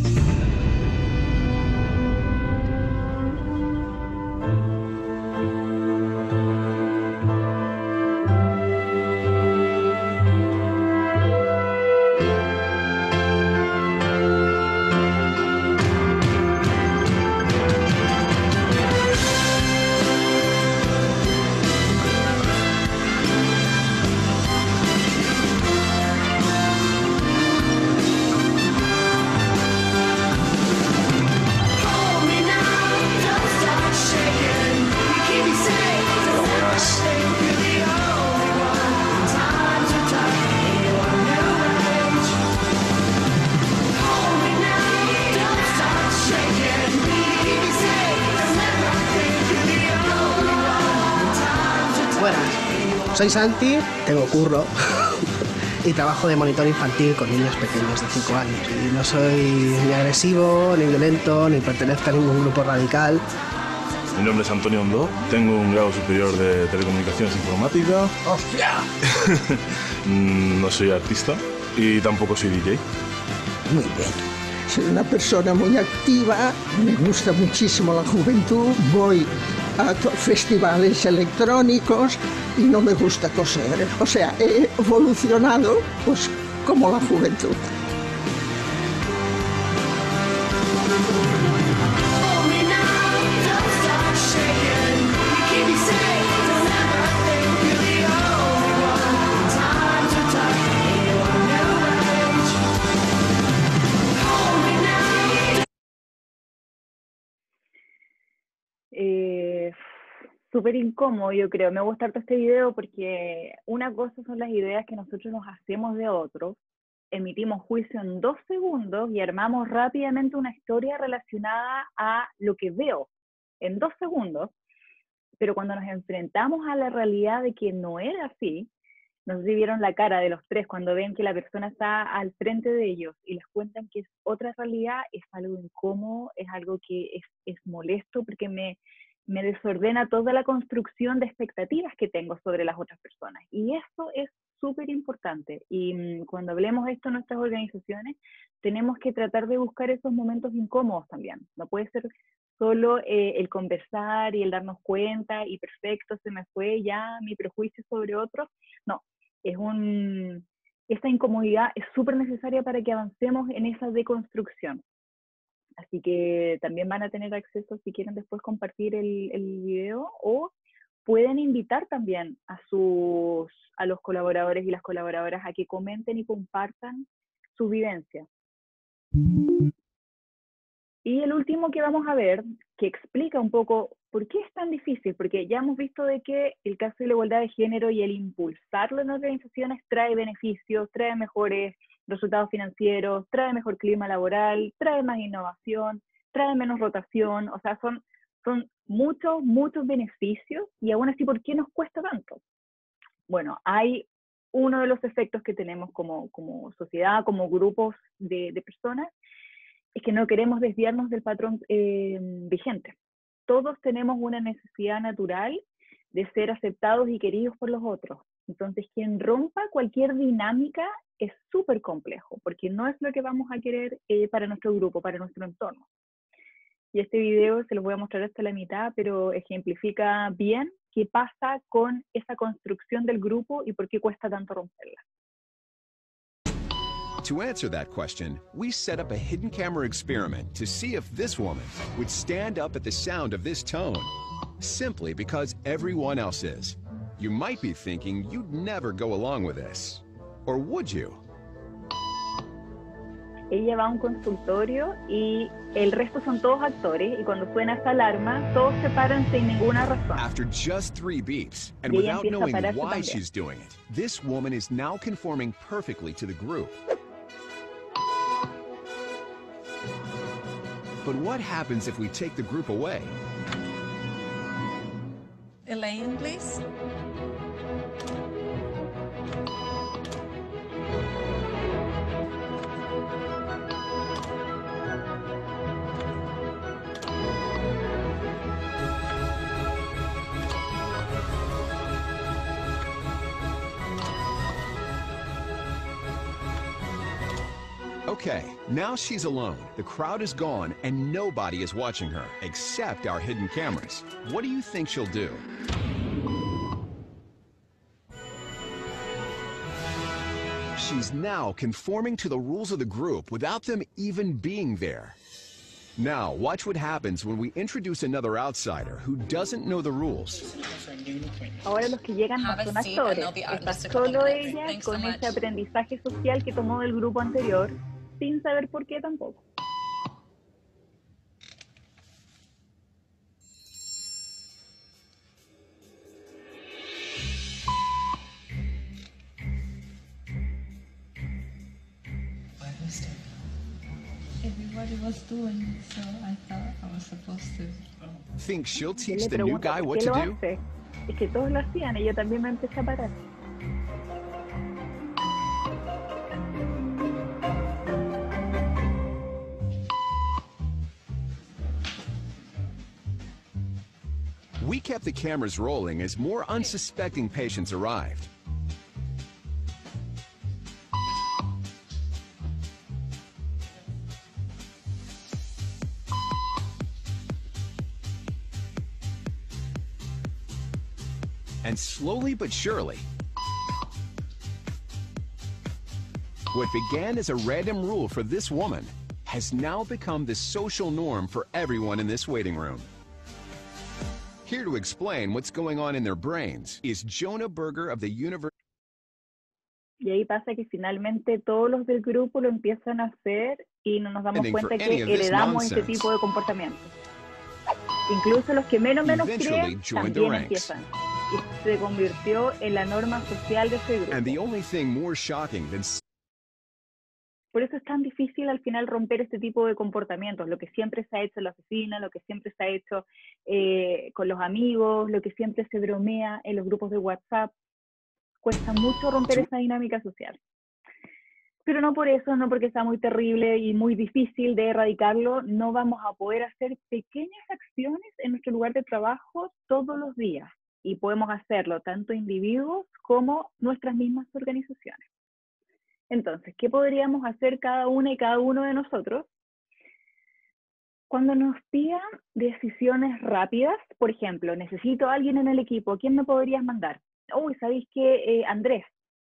Soy Santi, tengo curro y trabajo de monitor infantil con niños pequeños de cinco años. Y no soy ni agresivo, ni violento, ni pertenezco a ningún grupo radical.
Mi nombre es Antonio Ondó, tengo un grado superior de Telecomunicaciones e Informática.
¡Hostia!
No soy artista y tampoco soy D J.
Muy bien. Soy una persona muy activa, me gusta muchísimo la juventud, voy a festivales electrónicos y no me gusta coser. O sea, he evolucionado pues como la juventud.
Eh, súper incómodo, yo creo. Me gusta harto este video porque una cosa son las ideas que nosotros nos hacemos de otros, emitimos juicio en dos segundos y armamos rápidamente una historia relacionada a lo que veo en dos segundos, pero cuando nos enfrentamos a la realidad de que no era así, no sé si vieron la cara de los tres cuando ven que la persona está al frente de ellos y les cuentan que es otra realidad, es algo incómodo, es algo que es, es molesto porque me, me desordena toda la construcción de expectativas que tengo sobre las otras personas. Y eso es súper importante. Y mmm, cuando hablemos de esto en nuestras organizaciones, tenemos que tratar de buscar esos momentos incómodos también. No puede ser solo eh, el conversar y el darnos cuenta y perfecto, se me fue ya mi prejuicio sobre otros. No, es un, esta incomodidad es súper necesaria para que avancemos en esa deconstrucción. Así que también van a tener acceso, si quieren después compartir el, el video, o pueden invitar también a, sus, a los colaboradores y las colaboradoras a que comenten y compartan su vivencia. Y el último que vamos a ver, que explica un poco por qué es tan difícil, porque ya hemos visto de que el caso de la igualdad de género y el impulsarlo en organizaciones trae beneficios, trae mejores resultados financieros, trae mejor clima laboral, trae más innovación, trae menos rotación, o sea, son, son muchos, muchos beneficios, y aún así, ¿por qué nos cuesta tanto? Bueno, hay uno de los efectos que tenemos como, como sociedad, como grupos de, de personas, es que no queremos desviarnos del patrón eh, vigente. Todos tenemos una necesidad natural de ser aceptados y queridos por los otros. Entonces, quien rompa cualquier dinámica es súper complejo, porque no es lo que vamos a querer eh, para nuestro grupo, para nuestro entorno. Y este video se los voy a mostrar hasta la mitad, pero ejemplifica bien qué pasa con esa construcción del grupo y por qué cuesta tanto romperla.
To answer that question, we set up a hidden camera experiment to see if this woman would stand up at the sound of this tone, simply because everyone else is. You might be thinking you'd never go along with this. Or would you?
Ella va a un consultorio y el resto son todos actores, y cuando suena esa alarma, todos se paran sin ninguna razón.
After just three beeps, and
Y ella
without
empieza a
knowing
pararse
why
también.
she's doing it, this woman is now conforming perfectly to the group. But what happens if we take the group away?
Elaine, please.
Okay, now she's alone. The crowd is gone and nobody is watching her, except our hidden cameras. What do you think she'll do? She's now conforming to the rules of the group without them even being there. Now, watch what happens when we introduce another outsider who doesn't know the rules.
Ahora los que llegan no son actores, está solo ella con ese aprendizaje social que tomó del grupo anterior, sin saber por qué tampoco.
Everybody was doing it, so I thought I was supposed to.
Think she'll
Yo
teach
le
the new
pregunto
guy
por
what
qué
to
lo
do?
hace. Es que todos lo hacían y yo también me empecé a parar.
We kept the cameras rolling as more unsuspecting patients arrived. And slowly but surely, what began as a random rule for this woman has now become the social norm for everyone in this waiting room. Here to explain what's going on in their brains is Jonah Berger of the University.
Y ahí pasa que finalmente todos los del grupo lo empiezan a hacer y no nos damos
Ending
cuenta
for
que
any of this
heredamos este
nonsense.
tipo de comportamiento. Incluso los que menos menos
Eventually
creen
joined the
también
ranks.
empiezan. Y se convirtió en la norma social de ese grupo.
And the only thing more shocking than
Por eso es tan difícil al final romper este tipo de comportamientos, lo que siempre se ha hecho en la oficina, lo que siempre se ha hecho eh, con los amigos, lo que siempre se bromea en los grupos de WhatsApp. Cuesta mucho romper esa dinámica social. Pero no por eso, no porque sea muy terrible y muy difícil de erradicarlo, no vamos a poder hacer pequeñas acciones en nuestro lugar de trabajo todos los días. Y podemos hacerlo tanto individuos como nuestras mismas organizaciones. Entonces, ¿qué podríamos hacer cada una y cada uno de nosotros? Cuando nos pidan decisiones rápidas, por ejemplo, necesito a alguien en el equipo, ¿quién me podrías mandar? Uy, ¿sabéis qué? Eh, Andrés.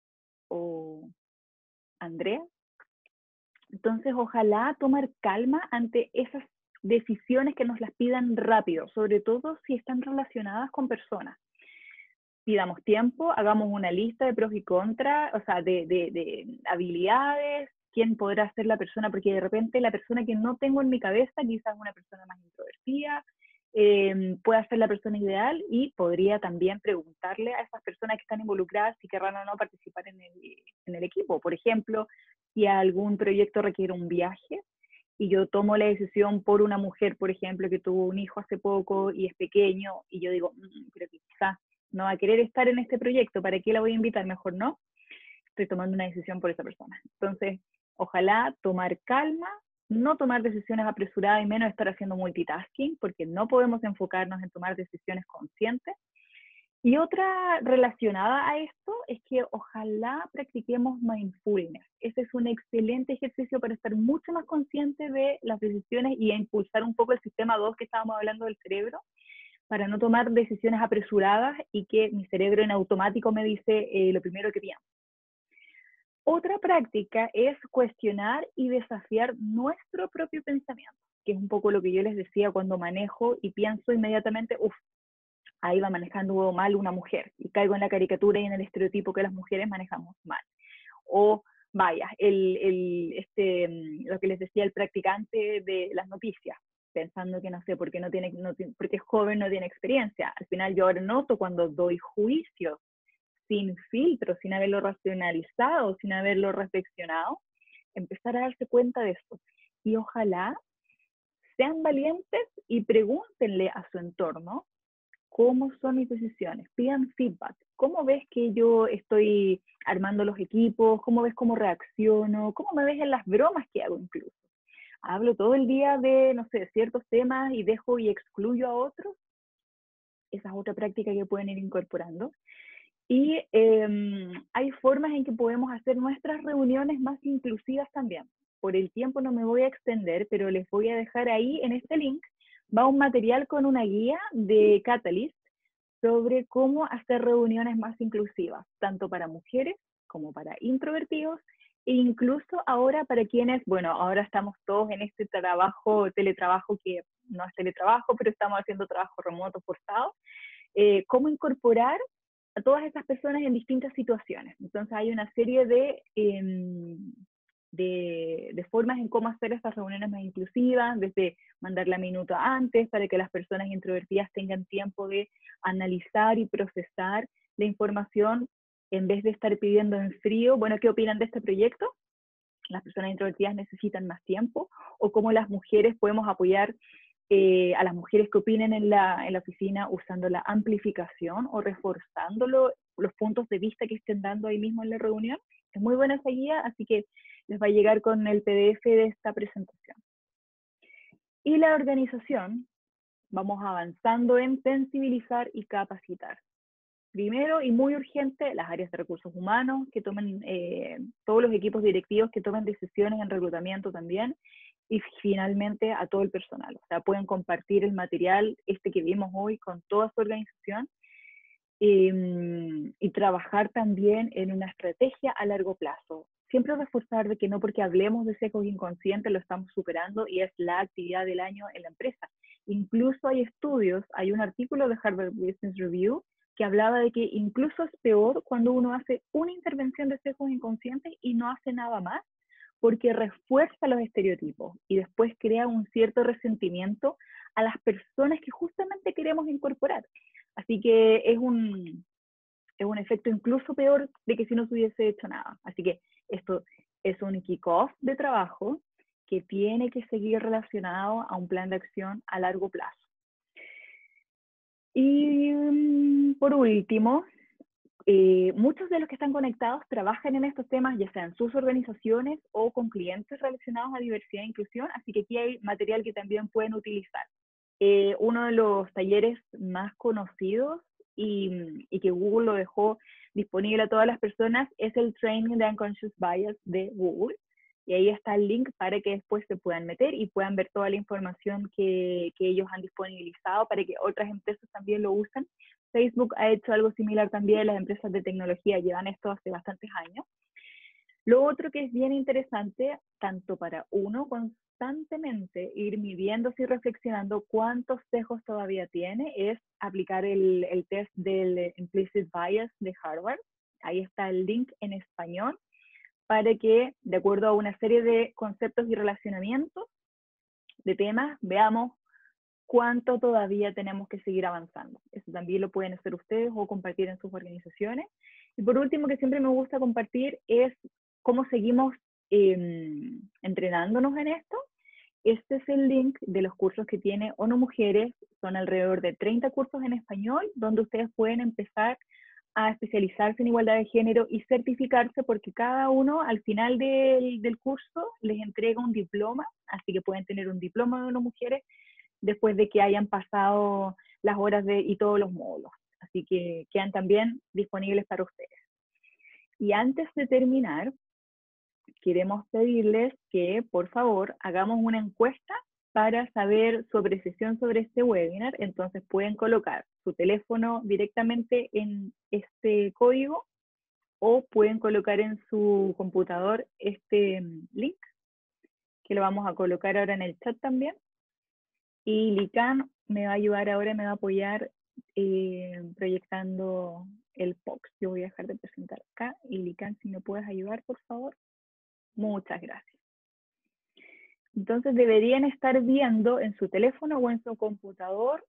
O Andrea. Entonces, ojalá tomar calma ante esas decisiones que nos las pidan rápido, sobre todo si están relacionadas con personas. Pidamos tiempo, hagamos una lista de pros y contras, o sea, de, de, de habilidades, quién podrá ser la persona, porque de repente la persona que no tengo en mi cabeza, quizás una persona más introvertida, eh, pueda ser la persona ideal, y podría también preguntarle a esas personas que están involucradas si querrán o no participar en el, en el equipo. Por ejemplo, si algún proyecto requiere un viaje, y yo tomo la decisión por una mujer, por ejemplo, que tuvo un hijo hace poco y es pequeño, y yo digo, mmm, creo que quizás no va a querer estar en este proyecto, ¿para qué la voy a invitar? Mejor no. Estoy tomando una decisión por esa persona. Entonces, ojalá tomar calma, no tomar decisiones apresuradas y menos estar haciendo multitasking, porque no podemos enfocarnos en tomar decisiones conscientes. Y otra relacionada a esto es que ojalá practiquemos mindfulness. Ese es un excelente ejercicio para estar mucho más consciente de las decisiones y a impulsar un poco el sistema dos que estábamos hablando del cerebro, para no tomar decisiones apresuradas y que mi cerebro en automático me dice eh, lo primero que pienso. Otra práctica es cuestionar y desafiar nuestro propio pensamiento, que es un poco lo que yo les decía cuando manejo y pienso inmediatamente, uff, ahí va manejando mal una mujer, y caigo en la caricatura y en el estereotipo que las mujeres manejamos mal. O vaya, el, el, este, lo que les decía el practicante de las noticias, pensando que no sé, porque, no tiene, no, porque es joven, no tiene experiencia. Al final yo ahora noto cuando doy juicios sin filtro, sin haberlo racionalizado, sin haberlo reflexionado, empezar a darse cuenta de esto. Y ojalá sean valientes y pregúntenle a su entorno cómo son mis decisiones, pidan feedback. ¿Cómo ves que yo estoy armando los equipos? ¿Cómo ves cómo reacciono? ¿Cómo me ves en las bromas que hago incluso? ¿Hablo todo el día de, no sé, ciertos temas y dejo y excluyo a otros? Esa es otra práctica que pueden ir incorporando. Y eh, hay formas en que podemos hacer nuestras reuniones más inclusivas también. Por el tiempo no me voy a extender, pero les voy a dejar ahí en este link, va un material con una guía de Catalyst sobre cómo hacer reuniones más inclusivas, tanto para mujeres como para introvertidos, e incluso ahora para quienes, bueno, ahora estamos todos en este trabajo, teletrabajo que no es teletrabajo, pero estamos haciendo trabajo remoto forzado, eh, cómo incorporar a todas esas personas en distintas situaciones. Entonces hay una serie de, eh, de, de formas en cómo hacer estas reuniones más inclusivas, desde mandar la minuta antes para que las personas introvertidas tengan tiempo de analizar y procesar la información en vez de estar pidiendo en frío, bueno, ¿qué opinan de este proyecto? Las personas introvertidas necesitan más tiempo, o cómo las mujeres podemos apoyar Eh, a las mujeres que opinen en la, en la oficina usando la amplificación o reforzando lo, los puntos de vista que estén dando ahí mismo en la reunión. Es muy buena esa guía, así que les va a llegar con el P D F de esta presentación. Y la organización, vamos avanzando en sensibilizar y capacitar. Primero, y muy urgente, las áreas de recursos humanos, que tomen, eh, todos los equipos directivos que tomen decisiones en reclutamiento también, y finalmente a todo el personal. O sea, pueden compartir el material este que vimos hoy con toda su organización eh, y trabajar también en una estrategia a largo plazo. Siempre reforzar de que no porque hablemos de sesgos inconscientes lo estamos superando y es la actividad del año en la empresa. Incluso hay estudios, hay un artículo de Harvard Business Review que hablaba de que incluso es peor cuando uno hace una intervención de sesgos inconscientes y no hace nada más, porque refuerza los estereotipos y después crea un cierto resentimiento a las personas que justamente queremos incorporar. Así que es un, es un efecto incluso peor de que si no se hubiese hecho nada. Así que esto es un kick-off de trabajo que tiene que seguir relacionado a un plan de acción a largo plazo. Y por último, eh, muchos de los que están conectados trabajan en estos temas, ya sea en sus organizaciones o con clientes relacionados a diversidad e inclusión, así que aquí hay material que también pueden utilizar. Eh, uno de los talleres más conocidos y, y que Google lo dejó disponible a todas las personas es el Training de Unconscious Bias de Google. Y ahí está el link para que después se puedan meter y puedan ver toda la información que, que ellos han disponibilizado para que otras empresas también lo usen. Facebook ha hecho algo similar también, las empresas de tecnología llevan esto hace bastantes años. Lo otro que es bien interesante, tanto para uno constantemente ir midiéndose y reflexionando cuántos sesgos todavía tiene, es aplicar el, el test del Implicit Bias de Harvard. Ahí está el link en español, para que, de acuerdo a una serie de conceptos y relacionamientos de temas, veamos cuánto todavía tenemos que seguir avanzando. Eso también lo pueden hacer ustedes o compartir en sus organizaciones. Y por último, que siempre me gusta compartir, es cómo seguimos eh, entrenándonos en esto. Este es el link de los cursos que tiene ONU Mujeres. Son alrededor de treinta cursos en español, donde ustedes pueden empezar a especializarse en igualdad de género y certificarse, porque cada uno al final del, del curso les entrega un diploma, así que pueden tener un diploma de ONU Mujeres después de que hayan pasado las horas de, y todos los módulos. Así que quedan también disponibles para ustedes. Y antes de terminar, queremos pedirles que, por favor, hagamos una encuesta para saber su apreciación sobre este webinar. Entonces pueden colocar su teléfono directamente en este código o pueden colocar en su computador este link, que lo vamos a colocar ahora en el chat también. Y Lican me va a ayudar ahora, me va a apoyar eh, proyectando el P O X. Yo voy a dejar de presentar acá. Y Lican, si me puedes ayudar, por favor. Muchas gracias. Entonces deberían estar viendo en su teléfono o en su computador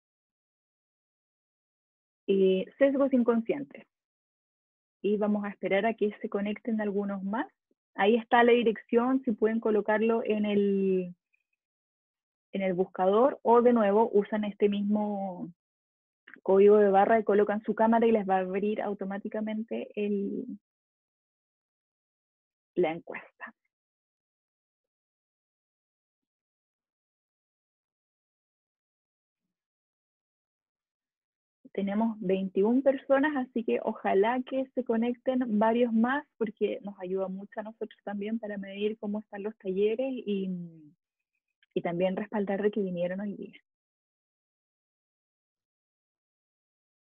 eh, sesgos inconscientes. Y vamos a esperar a que se conecten algunos más. Ahí está la dirección, si pueden colocarlo en el, en el buscador o de nuevo usan este mismo código de barra y colocan su cámara y les va a abrir automáticamente el, la encuesta. Tenemos veintiuna personas, así que ojalá que se conecten varios más, porque nos ayuda mucho a nosotros también para medir cómo están los talleres y, y también respaldar de que vinieron hoy día.